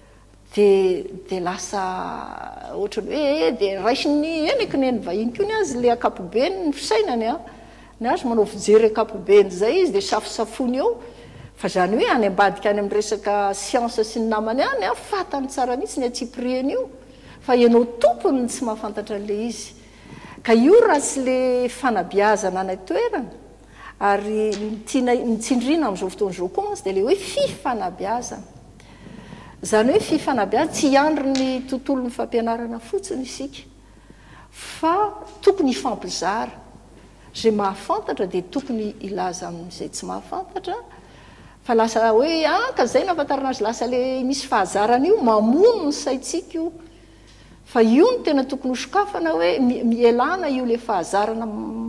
de de lasa ohatrany hoe de raisiny enekiny eny vahiny koa ny azy le akapobeny ny fisainany a ny azy manao fijery akapobeny zay izy de safosafony eo fa zany hoe any ambadika any amin'ny resaka siansa sy ny namany any a fatany tsara mihitsy ny atsiprieny io fa ianao tompony tsy mahafantatra an'le izy ka io raha tsy le fanabiazana any toerana ary ntina nitsindrina amin'izao fotoan'izao koa mantsy de le hoe fifanabiazana zany hoe fifanabiazana tsy andry ny tontolon'ny fampianarana fotsiny isika fa tokony hifampizara zay mahafantatra de tokony ilaza amin'izay tsy mahafantatra fa lasa hoe anka zay nafantarana azy lasa le misy fahazarana io mamono ny saitsika io fa io ny tena tokony hosokafana hoe mielana io le fahazarana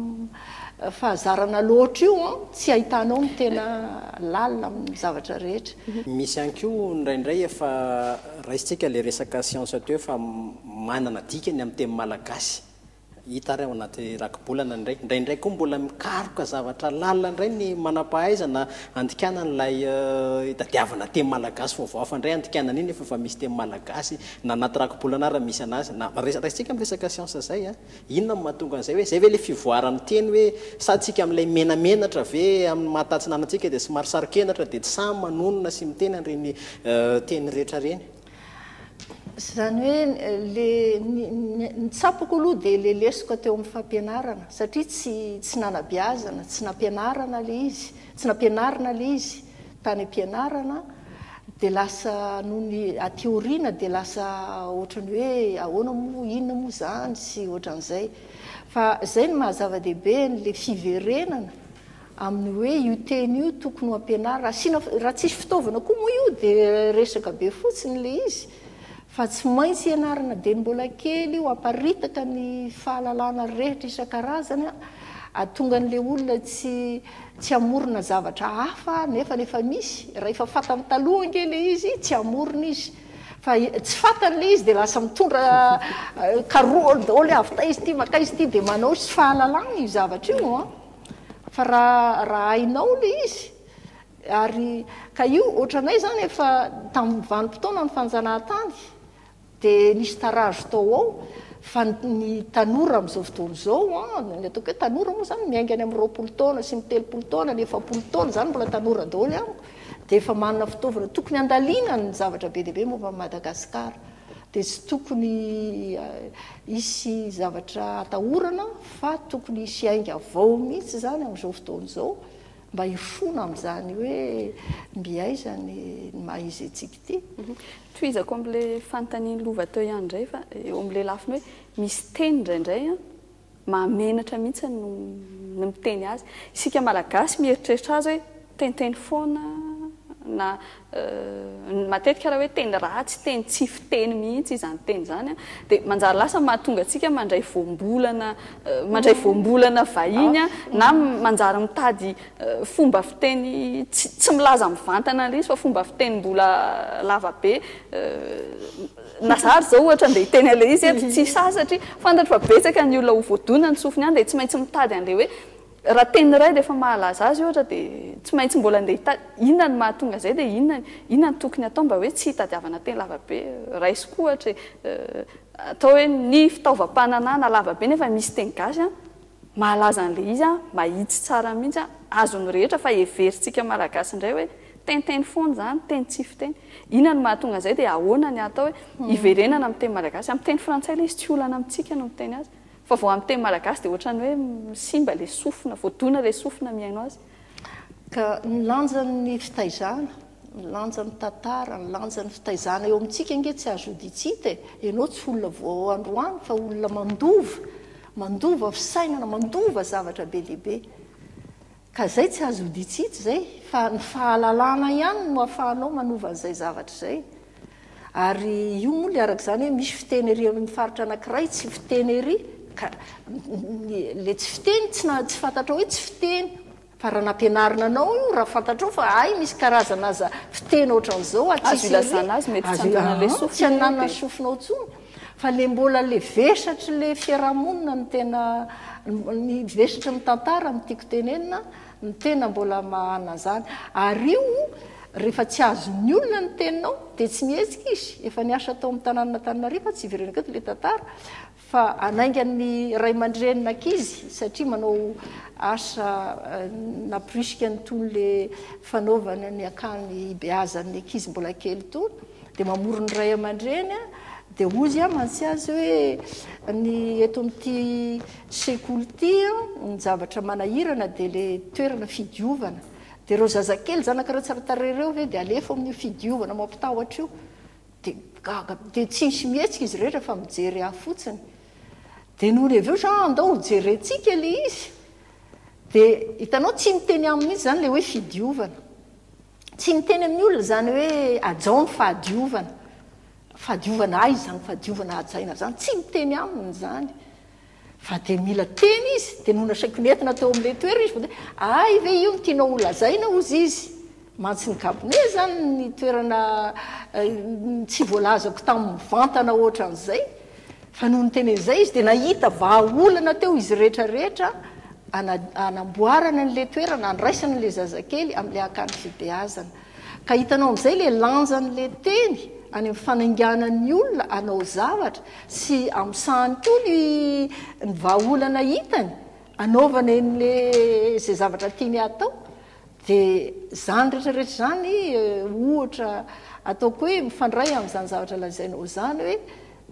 fahazarana loatra io a tsy ahitanao ny tena lalina amin'ny zavatra rehetra misy ihany koa indraindray efa raisitsika le resaka siansa teo efa manana dikany amin'ny teny malagasy hita ry ao anaty rakibolana ndray indraindray koa mbola mikaroka zavatra lalina indray ny manam-pahaizana andikanan'ilay itadiavana teny malagasy vaovao fa indray andikanana iny efa fa misy teny malagasy na anaty rakibolana raha misy anazy na raisitsika amin'ny resaka siansa zay a inona ny mahatonga an'izay hoe zay ve le fivoarany teny hoe sadsika amin'ilay menamenatra ve amin'ny mahatatsinanantsika dia somary sarokenatra dia tsy samy manonona sy miteny an'ireny teny rehetra reny zany hoe le nitsapako aloha de le lesoko teo amin'ny fampianarana satria tsy tsy nanabiazana tsy nampianarana le izy tsy nampianarana le izy tany ampianarana de lasa noho ny ateoriana de lasa ohatrany hoe ahoana moa inona moa zany sy ohatran'izay fa zay ny mahazava-dehibe n'le fiverenana amin'ny hoe io teny io tokony ho ampianarana asina raha tsisy fitaovana koa moa io de resaka be fotsiny le izy fa tsy maintsy ianarana de ny mbola kely io aparitaka ny fahalalana rehetra isan-karazany a tonga n'le olona tsy tsy amorona zavatra hafa nefa nefa misy raha efa fatany taloha nge le izy tsy amorona izy fa tsy fatan'le izy de lasa mitondra karoany daholo avy izy ty maka izy ty de manao sy fahalalana io zavatra io a fa raha raha hainao le izy ary ka io ohatranay zany efa tamin'ny vanim-potoana ny fanjanahantany de nisy tarazo tao ao fa ny tanora amin'izao fotoana zao a ny ataoko hoe tanora moa zany miaingany amin'ny roapolo taona sy mitelopolo taona ny efapolo taona zany mbola tanora daholo amiko de efa manana fitaovana tokony andalina ny zavatra be dehibe momba Madagasikara de tsy tokony isy zavatra atahorana fa tokony isy ainga avao mihitsy zany amin'izao fotoana zao mba hifona amin'izany hoe mbiaiza ny maha izy antsika ity toizako amin'le fanontaniany lova teo ihany indray fa eo amin'le lafiny hoe misy teny indraindray a mahamenatra mihitsy no no miteny azy isika malagasy mieritreritra azy hoe teniteny foana na matetika raha hoe teny ratsy teny tsy fiteny mihitsy izany teny zany a dia manjary lasa mahatonga antsika mandray voambolana mandray voambolana vahiny a na manjary mitady fomba fiteny tsy milaza mivantana le izy fa fomba fiteny mbola lava be na zary zao ohatra andeha hiteny an'le izy eto tsy sasa satria fantatra fa betsaka ny olona ho voadona ny sofiny any dia tsy maintsy mitady an'le hoe raha teny iray dia efa mahalaza azy ohatra dia tsy maintsy mbola andeha hitady inona ny mahatonga zay dia inona inona ny tokony atao mba hoe tsy hitadiavana teny lavabe raisiko ohatra atao hoe ny fitaovam-pananana lavabe nefa misy teny gasy a mahalaza an'le izy a mahitsy tsara mihitsy a azony rehetra fa everitsika malagasy indray hoe teniteny foana zany teny tsy fiteny inona ny mahatonga zay dia ahoana ny atao hoe hiverenana amin'ny teny malagasy amin'ny teny frantsay le izy tsy olana amintsika no miteny azy fa vao amin'ny teny malagasy dia ohatrany hoe simba le sofina voadona le sofina miaino azy ka nilanjan'ny fitaizana nilanjan'ny tantara nilanjan'ny fitaizana eo amintsika nge tsy azo oditsita ianao tsy olona vao androany fa olona mandova mandova fisainana mandova zavatra be lehibe ka zay tsy azo oditsita zay fa ny fahalalana ihany no ahafahanao manova an'izay zavatra zay ary io moa le araka zany hoe misy fiteny ery amin'ny faritra anankiray tsy fiteny ery ka le tsy fiteny tsy na tsy fantatra hoe tsy fiteny fa raha nampianarina anao io raha fantatrao fa ay misy karazana aza fiteny ohatran'izao atsylazana azy mety tsy ananale sofina tsy ananana sofinao tsony fa le mbola le vesatra le fiarahamonina ny tena ny vesatra ny tantara nytiako tenenina ny tena mbola mahana zany ary io rehefa tsy azony olona ny teninao dia tsy mihetsika izy efa niasa tao amin'ny tanàna Tananarivo tsy iverenako eto le tantara fa anaingany ray aman-drenina ankizy satria manao asa naprisika ny tony le fanaovana ny akany beazan'ny ankizy mbola kely tony dia mamorony ray aman-dreny a dia ozy a mantsy azy hoe ny eto amin'ity sekoly ity ny zavatra manahirana dia le toerana fidiovana dia reo zazakely zanaka tsaratarey reo ve dia alefa amin'io fidiovana mampitahotra io dia gaga dia tsy misy mihetsika izy rehetra fa mijery ahy fotsiny dia noho le aveo sa andao jerentsika le izy dia hitanao tsy miteny aminy izy zany le hoe fidiovana tsy miteny amin'ny olona zany hoe ajaony fahadiovana fahadiovana ay zany fahadiovana ajaina zany tsy miteny aminy zany fa dia mila teny izy dia nohona saiko nentina teo amin'le toerana izy ay ve io ntianao olazaina ozy izy mantsy ny kabone zany ny toerana tsy voalazako tamin'ny vantana ohatran'izay fa noho ny tenen'izay izy dia nahita vahaolana teo izy rehetrarehetra anamboarana n'le toerana andraisana n'le zazakely amin'le akany fibeazana ka hitanao amin'izay le lanjan'le teny any amin'ny fanainganan'ny olona anao zavatra sy am'sahany koa ny ny vahaolana hitany anaovana n'le zay zavatra tiany atao dia zany rehetrarehetra zany ohatra ataoko hoe mifandray amin'izany zavatra lazainao zany hoe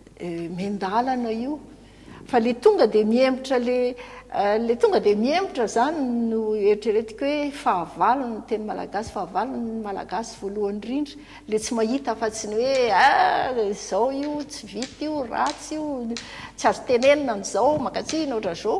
mendalana io fa le tonga dia miembotra le le tonga dia miembotra zany no eritreretiko hoe fahavalony ny teny malagasy fahavalony ny malagasy voalohany indrindra le tsy mahita afa-tsy ny hoe a zao io tsy vita io ratsy io tsy azo tenenina n'izao makatsina ohatran'izao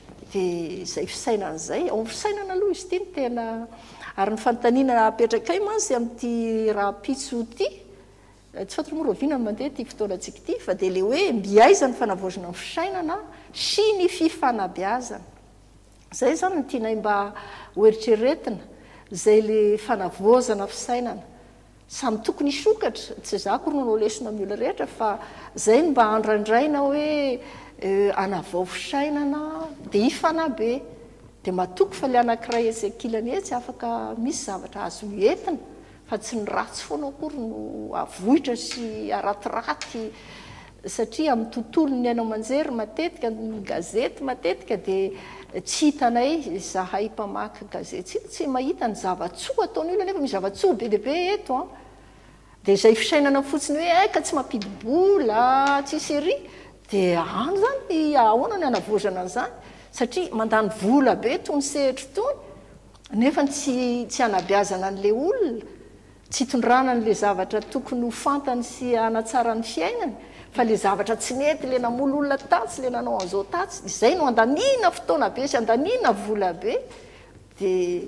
dia zay fisainan'izay ao fisainana aloha izy ity ny tena ary ny fanontaniana apetrakay mantsy amin'ity raha pitso ity tsy fatry moa roviana mandeha ty fotoanantsika ity fa dia le hoe mbiaizany fanavozana ny fisainana sy ny fifanabeazana zay zany ny tianay mba hoeritreretina zay le fanavozana fisainana samy tokony isokatra tsy zako ro nanao lesona amin'ny olona rehetra fa zay ny mba andrandraina hoe anavao fisainana dia ifanabe dia matoko fa le anankiray esekilany etsy afaka misy zavatra azo entina fa tsy ny ratsy foana akory no avohitra sy aratiraty satria amin'ny tontolo ny ainao manjery matetika ny gazety matetika dia tsy hitanay zahay mpamaky gazety sy tsy mahita ny zavatsoa ataony olona nefa misy zavatsoa be deaibe eto a dia izay fisainana fotsiny hoe aika tsy mampidibola tsy sery dia any zany ahoana ny anavozana an'izany satria mandany vola be tony sehitra tony nefa tsy tsy anabeazana an'le olona tsy hitondrana n'le zavatra tokony ho fantany sy anatsara ny fiainany fa le zavatra tsy mety le namolo olona tatsy le nanao an'izao tatsy izay no andanina fotoana be sy andanina vola be dia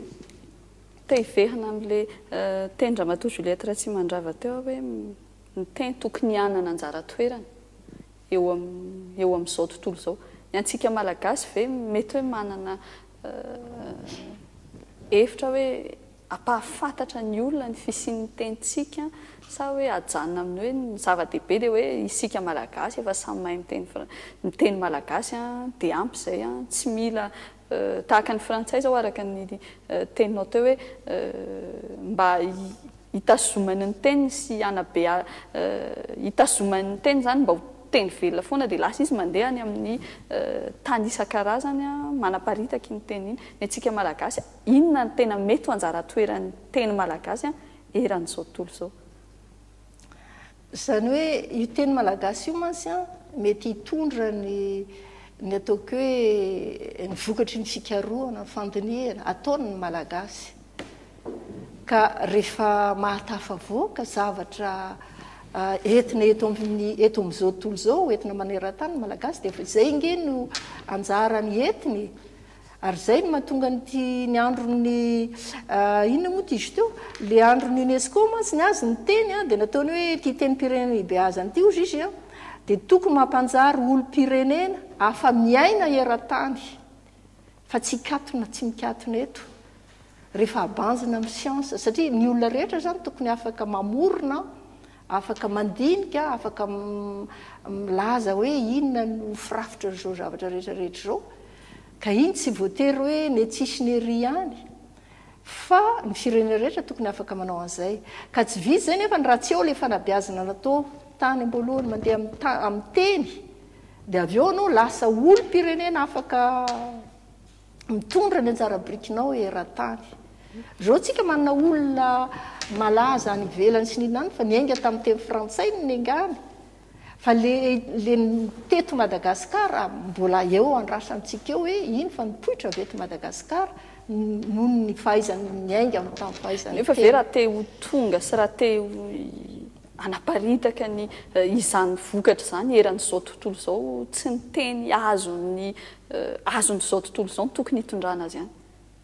te hiverina amin'le tendra matoa Juliette raha tsy mandrava teo hoe ny teny tokony anana anjara toerana eo am eo amin'izao tontolo izao ny antsika malagasy ve mety hoe manana hevitra hoe apahafantatra ny olona ny fisian'ny tenitsika sa hoe ajanona amin'ny hoe ny zava-dehibe dia hoe isika malagasy efa samy mahay miteny ny teny malagasy a dia ampy izay a tsy mila tahaka ny frantsay zao araka ny teninao teo hoe mba hitazomany ny teny sy anabe hitazomany ny teny zany mba teny velona foana dia lasa izy mandeha ny amin'ny tany isan-karazany a manaparitaky ny teny iny ny antsika malagasy inona ny tena mety ho anjara toeran'ny teny malagasy a eran'izao tontolo izao zany hoe io teny malagasy io mantsy a mety hitondra ny ny ataoko hoe ny vokatry ny fikarohana ny fandinihana ataony ny malagasy ka rehefa mahatafavoaka zavatra entina eto amin'ny eto amin'izao tontolo izao entina maneran-tany malagasy dia zay nge no anjarany entiny ary zay no mahatonga nyty ny androny inona moa ty izy teo le androny UNESCO mantsy ny azy ny teny a dia nataony hoe ty teny pirenena beazany ty ozy izy a dia tokony mampanjary olo-pirenena afa miaina era-tany fa tsy ikatona tsy mikatona eto rehefa abanjina amin'ny siansa satria ny olona rehetra zany tokony afaka mamorona afaka mandinika afaka milaza hoe inona no firafitra zao zavatra rehetrarehetra zao ka iny tsy voatery hoe ny tsisy ny ery ihany fa ny firenena rehetra tokony afaka manao an'izay ka tsy vitsy zay nefa ny raha tsy eo le fanabeazana natao tany amboalohany mandeha amin'ny teny dia avy eo anao lasa olo-pirenena afaka mitondra ny anjara brikinao era-tany zao tsika manana olona malaza any ivelany sy ninany fa niainga tamin'ny teny frantsay ny nengany fa le le teto Madagasikara mbola eo andrasantsika eo hoe iny fa nipoitra avy eto Madagasikara noho ny fahaizany niainga amin'ny tamin'ny fahaizany nefa ve raha te ho tonga sy raha te ho anaparitaka ny izany vokatra zany eran'izao tontolo zao tsy ny teny azony azon'izao tontolo zao tokony hitondrana azy ihany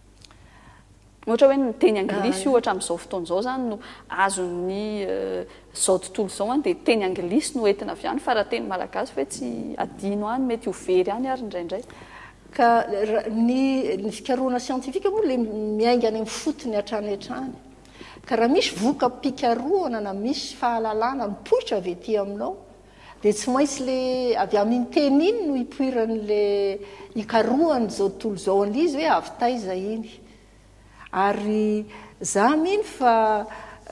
ohatra hoe ny teny anglisy ohatra amin'izao fotoan'izao zany no azon'ny zao tontolo zao any dia teny anglisy no entina avy any fa raha teny malagasy hoe tsy adino any mety ho very any ary indraindray ka ny ny fikarohana sientifika moa le miainga any amin'ny fotony hatrany hatrany ka raha misy voka-pikarohana na misy fahalalana mipoitra avy ety aminao dia tsy maintsy le avy amin'ny teny iny no hipoiran'le hikarohany zao tontolo zao an'izy hoe avy taiza iny ary za miny fa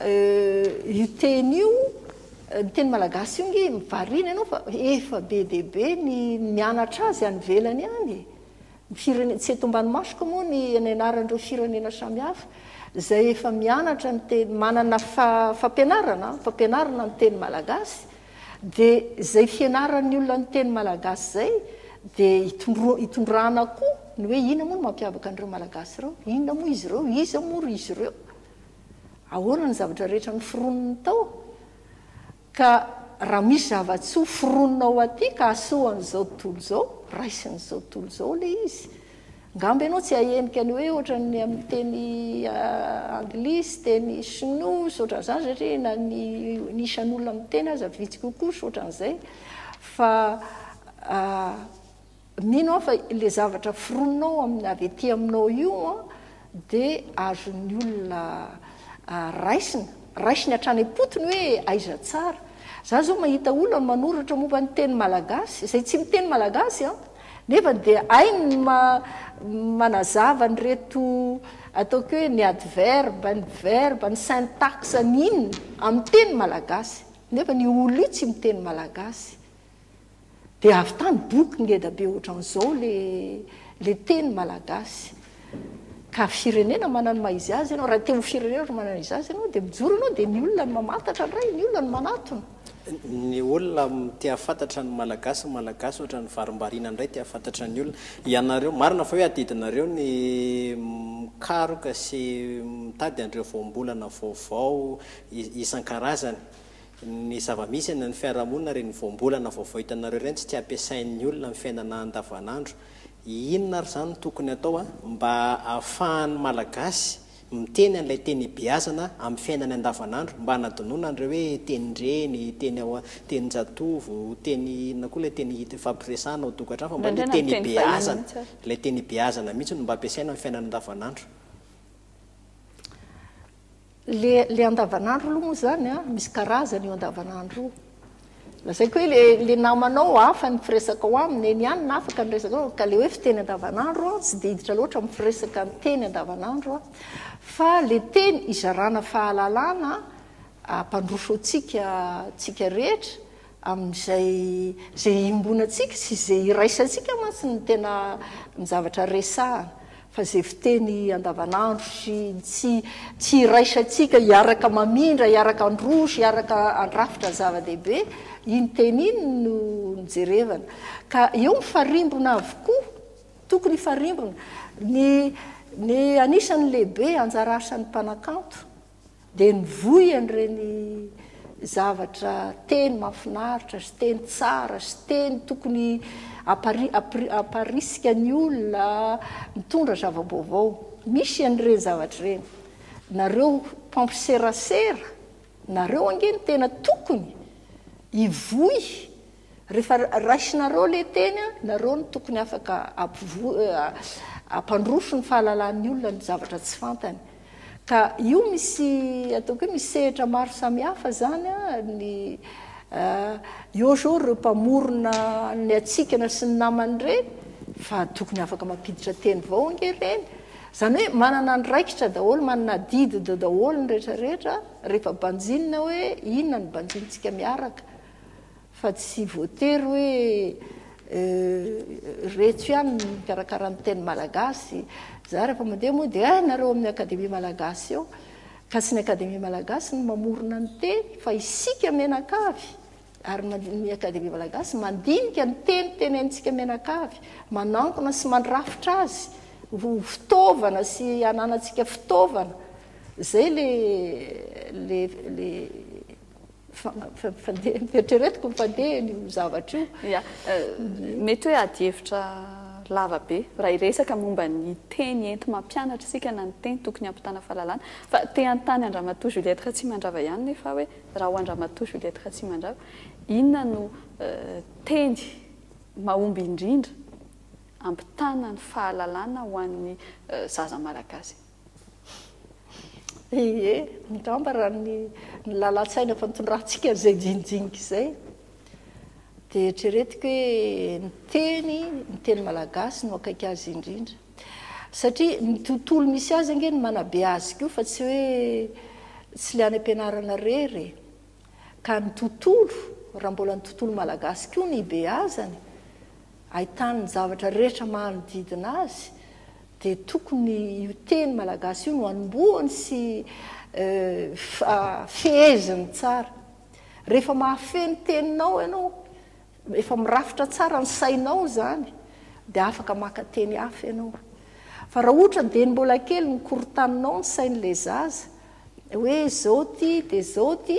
io teny io ny teny malagasy io nge mivarina ianao fa efa be dia be ny mianatra azy any velany any firene tsy eto ambanomasoko moa ny ny anaran'ireo firenena samihafa zay efa mianatra ny teny manana fa fampianarana fampianarana ny teny malagasy dia zay fianaran'ny olona ny teny malagasy zay dia hitondro hitondrana koa ny hoe inona moa no mampiavaka an'ireo malagasy ireo inona moa izy ireo iza moa izy ireo ahoana ny zavatra rehetra ny fironiny tao ka raha misy zava-tsy ho fironinao aty ka asoan'izao tontolo zao raisin'izao tontolo zao le izy ngamba ianao tsy hahenika ny hoe ohatrany amin'ny teny anglisy teny sinoa sy ohatran'izany satria na ny nisan'olona amin'ny teny aza vitsy kokoa sy ohatran'izay fa mino fa le zavatra fironinao amin'ny avy ety aminao io a dia azon'ny olona raisina raisiny hatrany am-potony hoe aiza tsara za zao mahita olona manoratra momba ny teny malagasy izay tsy miteny malagasy a nefa dia ainy ma manazava ny reto ataoko hoe ny adverbe ny verbe ny syntaxe n'inona amin'ny teny malagasy nefa ny olo io tsy miteny malagasy dia avy tany boky ngeda be ohatran'izao le le teny malagasy ka firenena manano maizy azy ianao raha te ho firenena ohatra manano izy azy ianao dia mijoro ianao dia ny olona ny mamantatra ndray ny olona ny manatona ny olona tia fantatra ny malagasy malagasy ohatra ny varimbarina indray tia fantatra ny olona ianareo marina fa hoe adidinareo ny mikaroka sy mitady an'ireo voambolana vaovao isan-karazany ny zava-misy any ny fiarahamonina reny voambolana vaovao hitanareo ireny tsy tia ampiasain'ny olona amin'ny fiainana andavanandro inona ary zany tokony atao a mba ahafahan'ny malagasy miteny an'ilay teny beazana amin'ny fiainany andavanandro mba hanadinoana an'ireo hoe tenyreny teny teny-jatovo teny inona koa lay teny fampiresana ao tokantrano fa mba le teny beazana lay teny beazana mihitsy no mba ampiasaina amin'ny fiainany andavanandro le le andavanandro aloha moa zany a misy karazany io andavanandro io lazaiko hoe le le namanao hafa ny firesaka ao aminy eny ihany na afaka nyresaka ao ka le hoe fiteny andavanandro a tsy dia hiditra loatra amin'ny firesaka ny teny andavanandro a fa le teny izarana fahalalana ampandroso atsika tsika rehetra amin'izay zay imbonatsika sy zay iraisantsika mantsy ny tena ny zavatra resahana fa zay fiteny andavanandro sy tsy tsy iraisantsika hiaraka mamindra hiaraka androso hiaraka andrafitra zava-dehibe iny teny iny no nijerevana ka eo mifarimbona avokoa tokony hifarimbona ny ny anisan'ny lehibe anjara asan'ny mpanakanto dia nivoy an'ireny zavatra teny mahafinaritra sy teny tsara sy teny tokony aparisika ny olona mitondra zava-baovao. Misy an'ireny zavatra ireny. Nareo mpampiserasera, nareo angeny tena tokony ivoy rehefa raisinareo le teny a, nareo no tokony afaka ampandroso ny fahalalan'ny olona ny zavatra tsy fantany. Ka io misy ataoko hoe misy sehatra maro samihafa zany a ny eo zao reo mpamorona ny atsikana sy ny namany reny fa tokony afaka mampiditra teny vao ange reny. Zany hoe manana ny raikitra daholo, manana didy daholo ny rehetrarehetra rehefa banjinina hoe inona ny banjinitsika miaraka. Fa tsy voatery hoe reto ihany ny mikarakara ny teny malagasy. Za rehefa mandeha moa dia nareo amin'ny akademia malagasy eo, ka tsy ny akademia malagasy no mamorona ny teny fa isika menakavy. Ary ny akademia malagasy mandinika ny teny tenentsika menakavy, manankona sy mandrafitra azy, fitaovana sy ananantsika fitaovana. Zay le le le fieritreretiko mifandeha ny zavatra io. Ya, mety hoe ady hevitra lava be raha iresaka momba ny teny enti mampianatra isika na ny teny tokony hampitana fahalalana. Fa te an-tany Andramatoa Juliette Ratsimandrava ihany nefa hoe raha ho Andramatoa Juliette Ratsimandrava, inona no teny mahomby indrindra hampitana ny fahalalana ho an'ny zaza malagasy? Ie, midamba raha ny lalan-tsaina famitondrantsika izay jinjinika izay dia eritreretiko hoe ny teny ny teny malagasy no akaiky azy indrindra. Satria ny tontolo misy azy ange ny manabe azy koa, fa tsy hoe tsy le any ampianarana rery. Ka ny tontolo, raha mbola ny tontolo malagasy koa ny ibeazany, ahitany ny zavatra rehetra manodidina azy, dia tokony io teny malagasy io no anomboany sy feheziny tsara. Rehefa mahafeny teninao ianao, efa mirafitra tsara ny sainao zany, dia afaka maka teny hafa ianao. Fa raha ohatra dia mbola kely ny korotaninao ny sain'ilay zaza, hoe zao ty dia zao ty,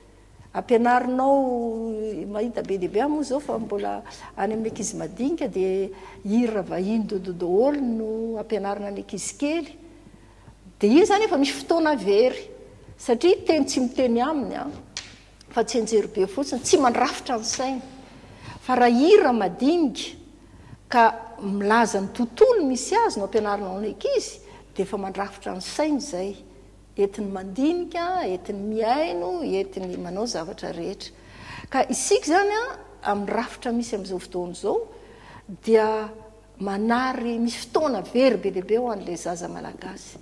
ampianarinao mahita be dia be moa zao fa mbola any amin'ny ankizy madinika dia hira vahiny dododaholo no ampianarina ny ankizy kely. Dia io zany efa misy fotoana very, satria teny tsy miteny aminy a, fa tsy enjery be fotsiny, tsy mandrafitra ny saina. Fa raha hira madinika ka milaza ny tontolo misy azy no ampianarinao ny ankizy, dia efa mandrafitra ny saina zay. Entiny mandinika, entiny miaino, entiny manao zavatra rehetra. Ka isika zany a amin'ny rafitra misy amin'izao fotoana izao dia manary misy fotoana very be dia be ho an'ilay zaza malagasy.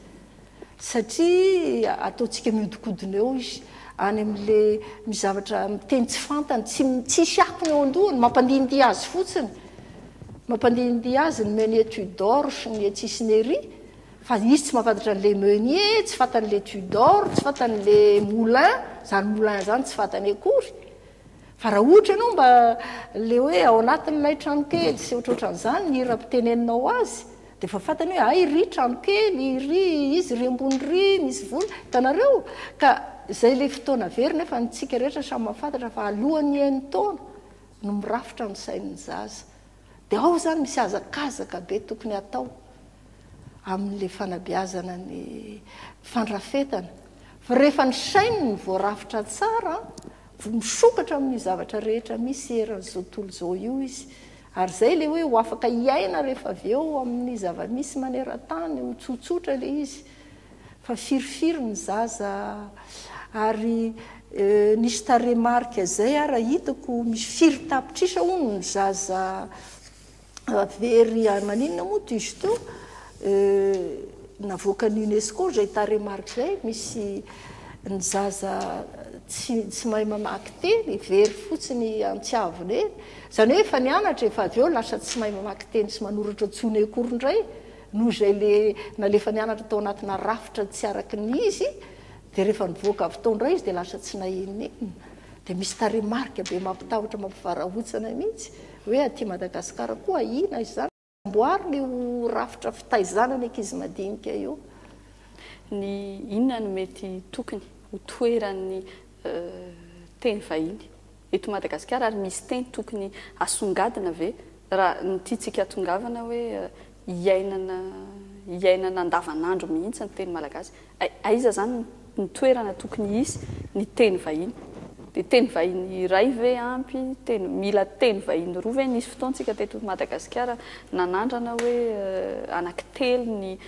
Satria ataontsika miodikodina eo izy any amin'le mizavatra miteny tsy fantany, tsy tsisy akony eo andohany, mampandindy azy fotsiny. Mampandindy azy ny menu étude d'or sy ny etsisynery. Fa izy tsy mahafantatra an'le meunier, tsy fantan'le Tudor, tsy fantan'le moulin, zany moulin zany tsy fantany akory. Fa raha ohatra ianao mba le hoe ao anatin'ilay trano kely sy ohatrohatran'izany ny hira-piteneninao azy, dia efa fantany hoe ay ry trano kely, ry izy ry ambony ry misy vola, hitanareo. Ka izay le fotoana very nefa nitsika rehetra samy mahafantatra fa alohan'ny enina taona no mirafitra ny sain'ny zaza. Dia ao zany misy azakazaka be tokony atao amin'le fanabeazana ny fandrafetana. Fa rehefa ny sainy ny voarafitra tsara, misokatra amin'ny zavatra rehetra misy eran'izao tontolo izao io izy. Ary zay le hoe ho afaka hiaina rehefa avy eo amin'ny zava-misy maneran-tany, ho tsotsotra le izy. Fa firifiry ny zaza. Ary nisy taremarika zay raha hitako misy firy tapitrisa hono ny zaza very maninona moa to izy to, navoaka ny UNESCO zay taremarika zay, misy ny zaza tsy tsy mahay mamaky teny, very fotsiny antsiavony eny. Zany hoe efa nianatra efa avy eo lasa tsy mahay mamaky teny sy manoratra tsony akory indray, noho izay le nalefa nianatra tao anatina rafitra tsy araky ny izy, dia rehefa nivoaka avy tao indray izy dia lasa tsy nahinina iny. Dia misy taremarika be mampitahotra mampivarahontsana mihitsy hoe aty Madagasikara koa ina izany amboariny ho rafitra fitaizana ny ankizy madinika io. Ny inona no mety tokony ho toeran'ny teny vahiny eto Madagasikara, ary misy teny tokony asongadina ve raha nytiatsika tongavana hoe iainana iainana andavanandro mihitsy ny teny malagasy. Aiza zany ny toerana tokony isy ny teny vahiny? Dia teny vahiny iray ve ampy, teny mila teny vahiny roa ve? Nisy fotoantsika teto Madagasikara nanandrana hoe anankitelo ny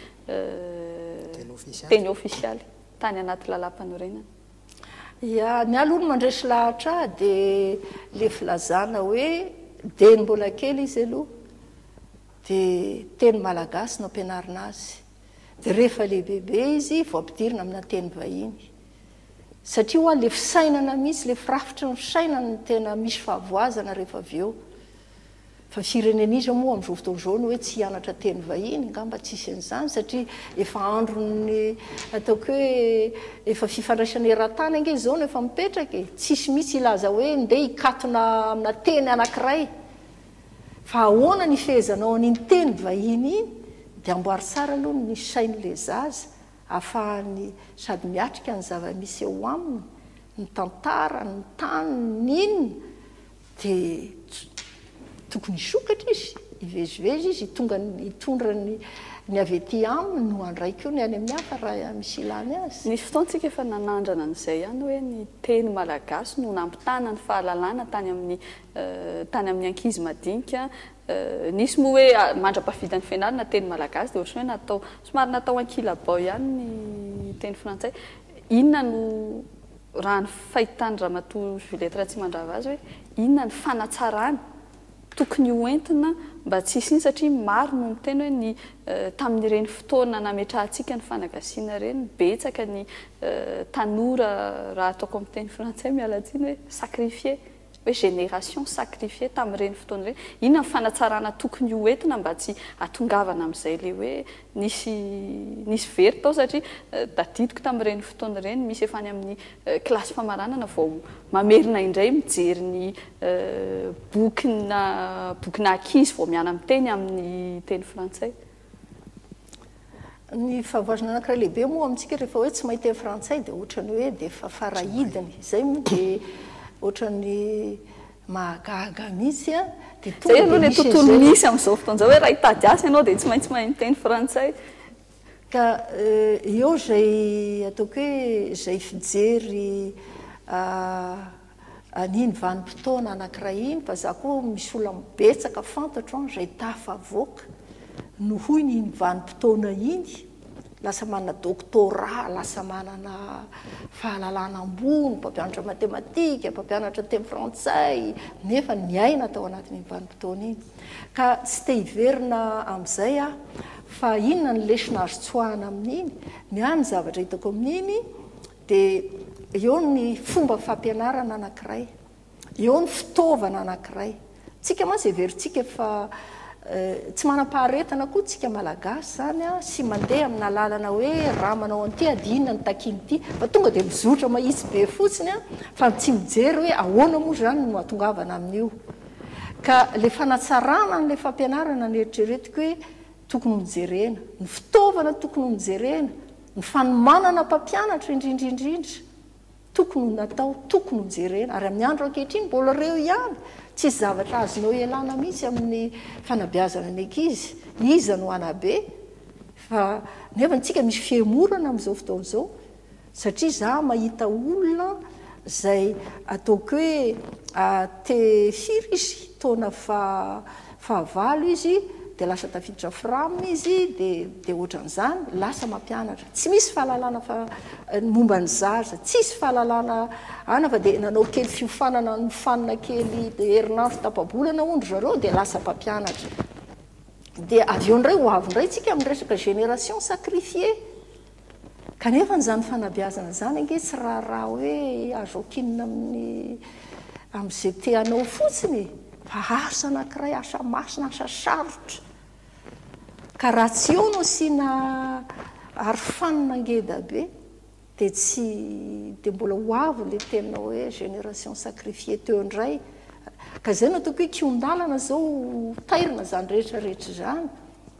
teny ofisialy tany anaty lalam-panorenana. Ya, ny aloha mandresy lahatra dia le filazana hoe teny mbola kely izy aloha dia teny malagasy no ampianarina azy, dia rehefa lehibebe izy vao ampidirina amina teny vahiny, satria ho le fisainana misy, le firafitry ny fisainana ny tena misy fahavoazana rehefa avy eo. Fa firenen'iza moa amin'izao fotoan'izao hoe tsy hianatra teny vahiny, ngamba tsisy an'izany satria efa androny ataoko hoe efa fifandraisana eran-tany ange izao no efa mipetraka, tsisy mihitsy ilaza hoe ndeha hikatona amina teny anankiray. Fa ahoana ny fehezanao an'iny teny vahiny iny dia amboary tsara aloha ny sain'ilay zaza, ahafahany sady miatrika ny zava-misy eo aminy, ny tantara, ny tany, ny inona, dia tokony hisokatra izy, hivezivezy izy, tonga hitondra ny ny avy ety aminy no andraikio ny any amin'ny hafa raha misy ilany azy. Nisy fotoantsika efa nanandrana an'izay ihany hoe ny teny malagasy no nampitana ny fahalalana tany amin'ny tany amin'ny ankizy madinika. Nisy moa hoe mandra-pahavitan'ny fianarana teny malagasy dia ohatrany hoe natao somary natao ankilabao ihany ny teny frantsay. Inona no raha ny fahitany ramatoa Juliette Ratsimandrava azy hoe inona ny fanatsarany tokony hoentina mba tsy hisiny, satria maro no miteny hoe ny tamin'ireny fotoana nametrahantsika ny fanagasiana reny betsaka ny tanora raha ataoko amin'ny teny frantsay mialatsiny hoe sacrifié, hoe génération sacrifié tamin'ireny fotoana ireny. Inona ny fanatsarana tokony hoentina mba tsy atongavana amin'izay le hoe nisy nisy very tao, satria tadidiko tamin'ireny fotoana ireny misy efa any amin'ny kilasy famaranana vao mamerina indray mijery ny bokina bokina ankizy vao miana miteny amin'ny teny frantsay. Ny fahavoazana anankiray lehibe moa amintsika rehefa hoe tsy mahay teny frantsay dia ohatrany hoe dia efa farahidiny izay moa dia ohatrany mahagaga mihitsy a. Dia zay aloha le tontolo misy amin'izao fotoan'izao hoe raha hitady asa ianao dia tsy maintsy mahay miteny frantsay. Ka eo zay ataoko hoe zay fijery an'iny vanim-potoana anankiray iny, fa za koa misy olona mibetsaka fantatro zay tafavoaka noho iny vanim-potoana iny, lasa manana doctorat, lasa manana fahalalana ambony, mpampianatra matematika, mpampianatra teny frantsay, nefa ny aina tao anatin'ny vanim-potoana iny. Ka tsy te hiverina amin'izay a, fa inona ny lesona azo tsoahana amin'iny, miany zavatra hitako amin'iny dia eo ny fomba fampianarana anankiray, eo ny fitaovana anankiray. Tsika mantsy heverintsika fa tsy manam-paharetana koa tsika malagasy zany a, sy mandeha amina lalana hoe raha manao an'ity adinona ny takiny ity, fa tonga dia mizotra mahitsy be fotsiny a, fa tsy mijery hoe ahoana moa zany no atongavana amin'io. Ka le fanatsarana n'le fampianarana ny eritreretiko hoe tokony mijerena, ny fitaovana tokony mijerena, ny fanomanana mpampianatra indrindraindrindra tokony natao, tokony mijerena. Ary amin'ny andro ankehitriny mbola reo ihany, tsisy zavatra azonao ialana mihitsy amin'ny fanabeazana ny ankizy, iza no anabe. Fa nefa ntsika misy fiemorana amin'izao fotoan'izao, satria za mahita olona zay ataoko hoe te firy izy, taona fahavalo izy, dia lasa tafiditra framina izy, dia dia ohatran'izany lasa mampianatra. Tsy misy fahalalana fa momba ny zaza, tsisy fahalalana ana fa dia nanao kely fiofanana nofanina kely dia herinandro tapabolana ondry zareo dia lasa mpampianatra. Dia avy eo indray ho avy indray tsika amin'ny resaka génération sacrifié. Kanefa n'izany fanabeazana zany ange tsy raharaha hoe azo akinina amin'ny amin'izay te hanao fotsiny, fa asa anankiray, asa masina, asa sarotra. Ka raha tsy eo no asiana arofanina ngeda be dia tsy dia mbola ho avy le tena hoe génération sacrifié teo indray. Ka zay no ataoko hoe kiondalana zao tairina zany rehetra rehetra zany,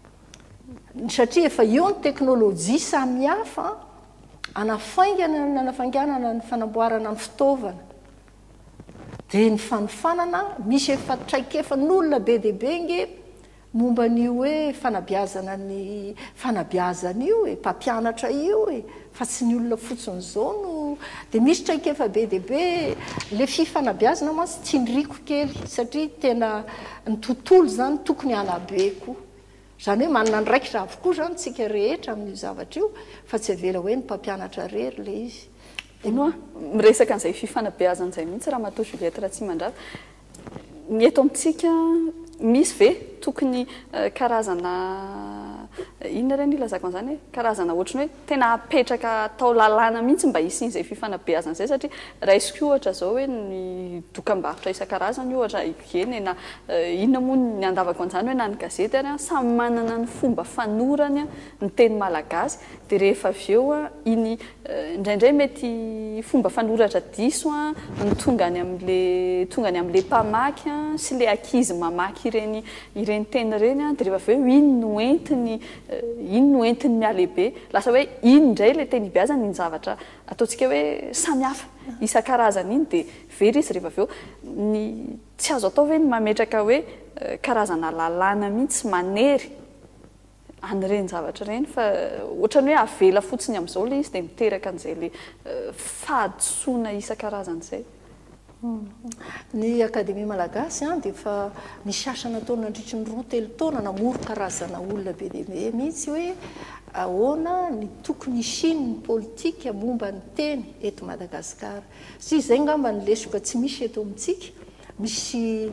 satria efa eo ny teknôlôjia samihafa anafaingana anafainganana ny fanamboarana ny fitaovana. dia ny fanofanana misy efa traikefa n'olona be diaibe nge momba n'io hoe fanabiazana ny fanabiazana io e mpampianatra io e fa tsy ny olona fotsiny zao no dia misy traikefa be diaibe le fifanabiazana mantsy tindriko kely satria tena ny tontolo zany tokony anabeko zany hoe manana ndraikitra avokoa zany tsika rehetra amin'io zavatra io fa tsy avela hoe ny mpampianatra rery le izy inoa miresaka an'izay fifanabeazan'izay mihitsy raha matoa Juliette Ratsimandrava ny eto amintsika misy ve tokony karazana inona reny ilazako an'izany hoe karazana ohatrany hoe tena apetraka atao lalàna mihitsy mba hisian'izay fifanabeazana izay satria raisiko ohatra zao hoe ny dokam-barotra isan-karazany ohatra eny na inona moa ny andavako an'izany hoe na ny gazety ary samy manana ny fomba fanorany ny teny malagasy dia rehefa avy eo a iny indraindray mety fomba fanoratra diso a ny tongany amin'le tongany amin'le mpamaky sy le ankizy mamaky ireny ireny teny ireny a dia rehefa avy eo iny no entiny iny no entiny mialehibe lasa hoe iny indray le teny hibeazana iny zavatra ataontsika hoe samihafa isan-karazany iny dia very izy rehefa avy eo ny tsy azo atao hoe ny mametraka hoe karazana lalàna mihitsy manery an'ireny zavatra ireny fa ohatrany hoe avela fotsiny amin'izao le izy dia miteraka an'izay le fahadisoana isan-karazany izay ny akademia malagasy a dia efa misy asa nataony nandritry ny roa telo taona namoro karazana olona be diaibe mihitsy hoe ahoana ny tokony isiny ny politika momba ny teny eto Madagasikara sy izay ngamba ny lesoka tsy misy eto amintsika misy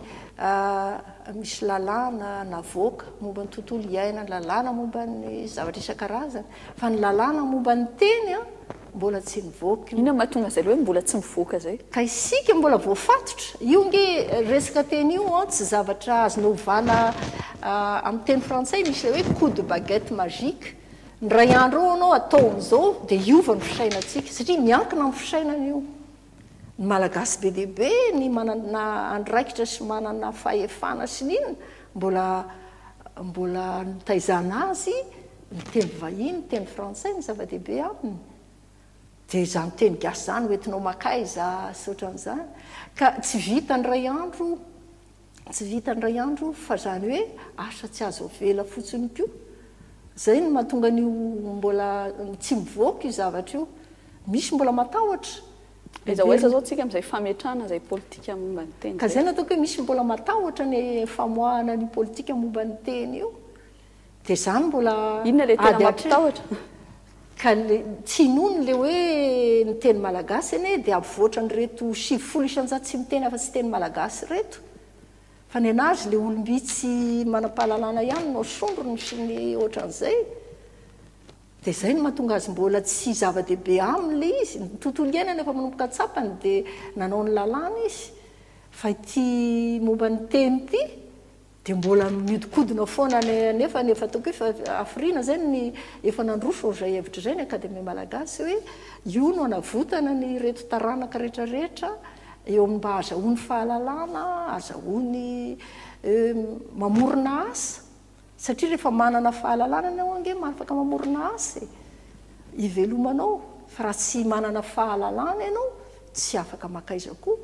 misy lalàna navoaka momba ny tontolo iaina lalàna momba ny zavatra isan-karazany fa ny lalàna momba ny teny a mbola tsy mivoaka ina mahatonga zay le hoe mbola tsy mivoaka zay ka isika mbola voafatotra io nge resaka teny io a tsy zavatra azonao vana amin'ny teny frantsay misy le hoe coup de baguette magique ny ray andro eo anao atao am'izao dia iova ny fisainantsika satria miankina amin'ny fisainana io ny malagasy be diaibe ny manana andraikitra sy manana fahefana sy n'inona mbola mbola nitaizana azy ny teny vahiny ny teny frantsay ny zava-dehibe aminy dia izany teny gasy zany hoentinao makaiza sy ohatran'izany ka tsy vita ny ray andro tsy vita ny ray andro fa zany hoe asa tsy azo avela fotsiny koa zay no mahatonga an'io mbola tsy mivoaka io zavatra io misy mbola matahotra izao oesa zao tsika amin'izay fametrahana izay politika momba ny teny ka zay no ataoko hoe misy mbola matahotra ny famoahana ny politika momba ny teny io dia zany mbola inona le tena mampitahotra ka tsy nony le hoe ny teny malagasy eny dia avoatra ny reto sivifolo isanjato tsy miteny afa tsy teny malagasy reto fa ny anazy le olombitsy manam-pahalalana ihany no sondrony sy ny ohatran'izay dia zay no mahatonga azy mbola tsy zava-dehibe aminy le izy ny tontolo iainana efa manomboka tsapany dia nanao ny lalàna izy fa ity momba ny teny ity dia mbola miodikodina foana nefa nefa ataoko hoe fa afrina zay ny efa nandroso zay hevitra zay ny akademia malagasy hoe io no anavotana ny reto taranaka rehetrarehetra eo amin'ny mba azahoany fahalalana azahoany mamorona asa satria rehefa manana fahalalana anao ange afaka mamorona asa ivelomanao fa raha tsy manana fahalalana ianao tsy afaka makaiza koa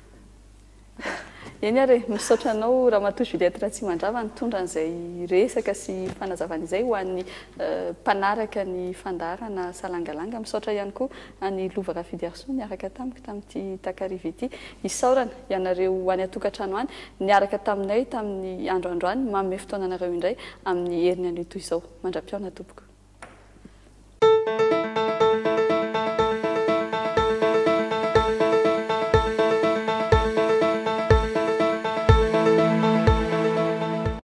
eny ary misaotra anao Ramatoa Juliette Ratsimandrava nitondra an'izay resaka sy fanazavana izay ho an'ny mpanaraka ny fandarana salangalanga misaotra ihany koa any Lova Rafidy Arso niaraka tamiko tamin'ity takariva ity isaorana ianareo any atokantrano any niaraka taminay tamin'ny androandro any manome fotoana anareo indray amin'ny herinany toy izao mandra-piona tompoko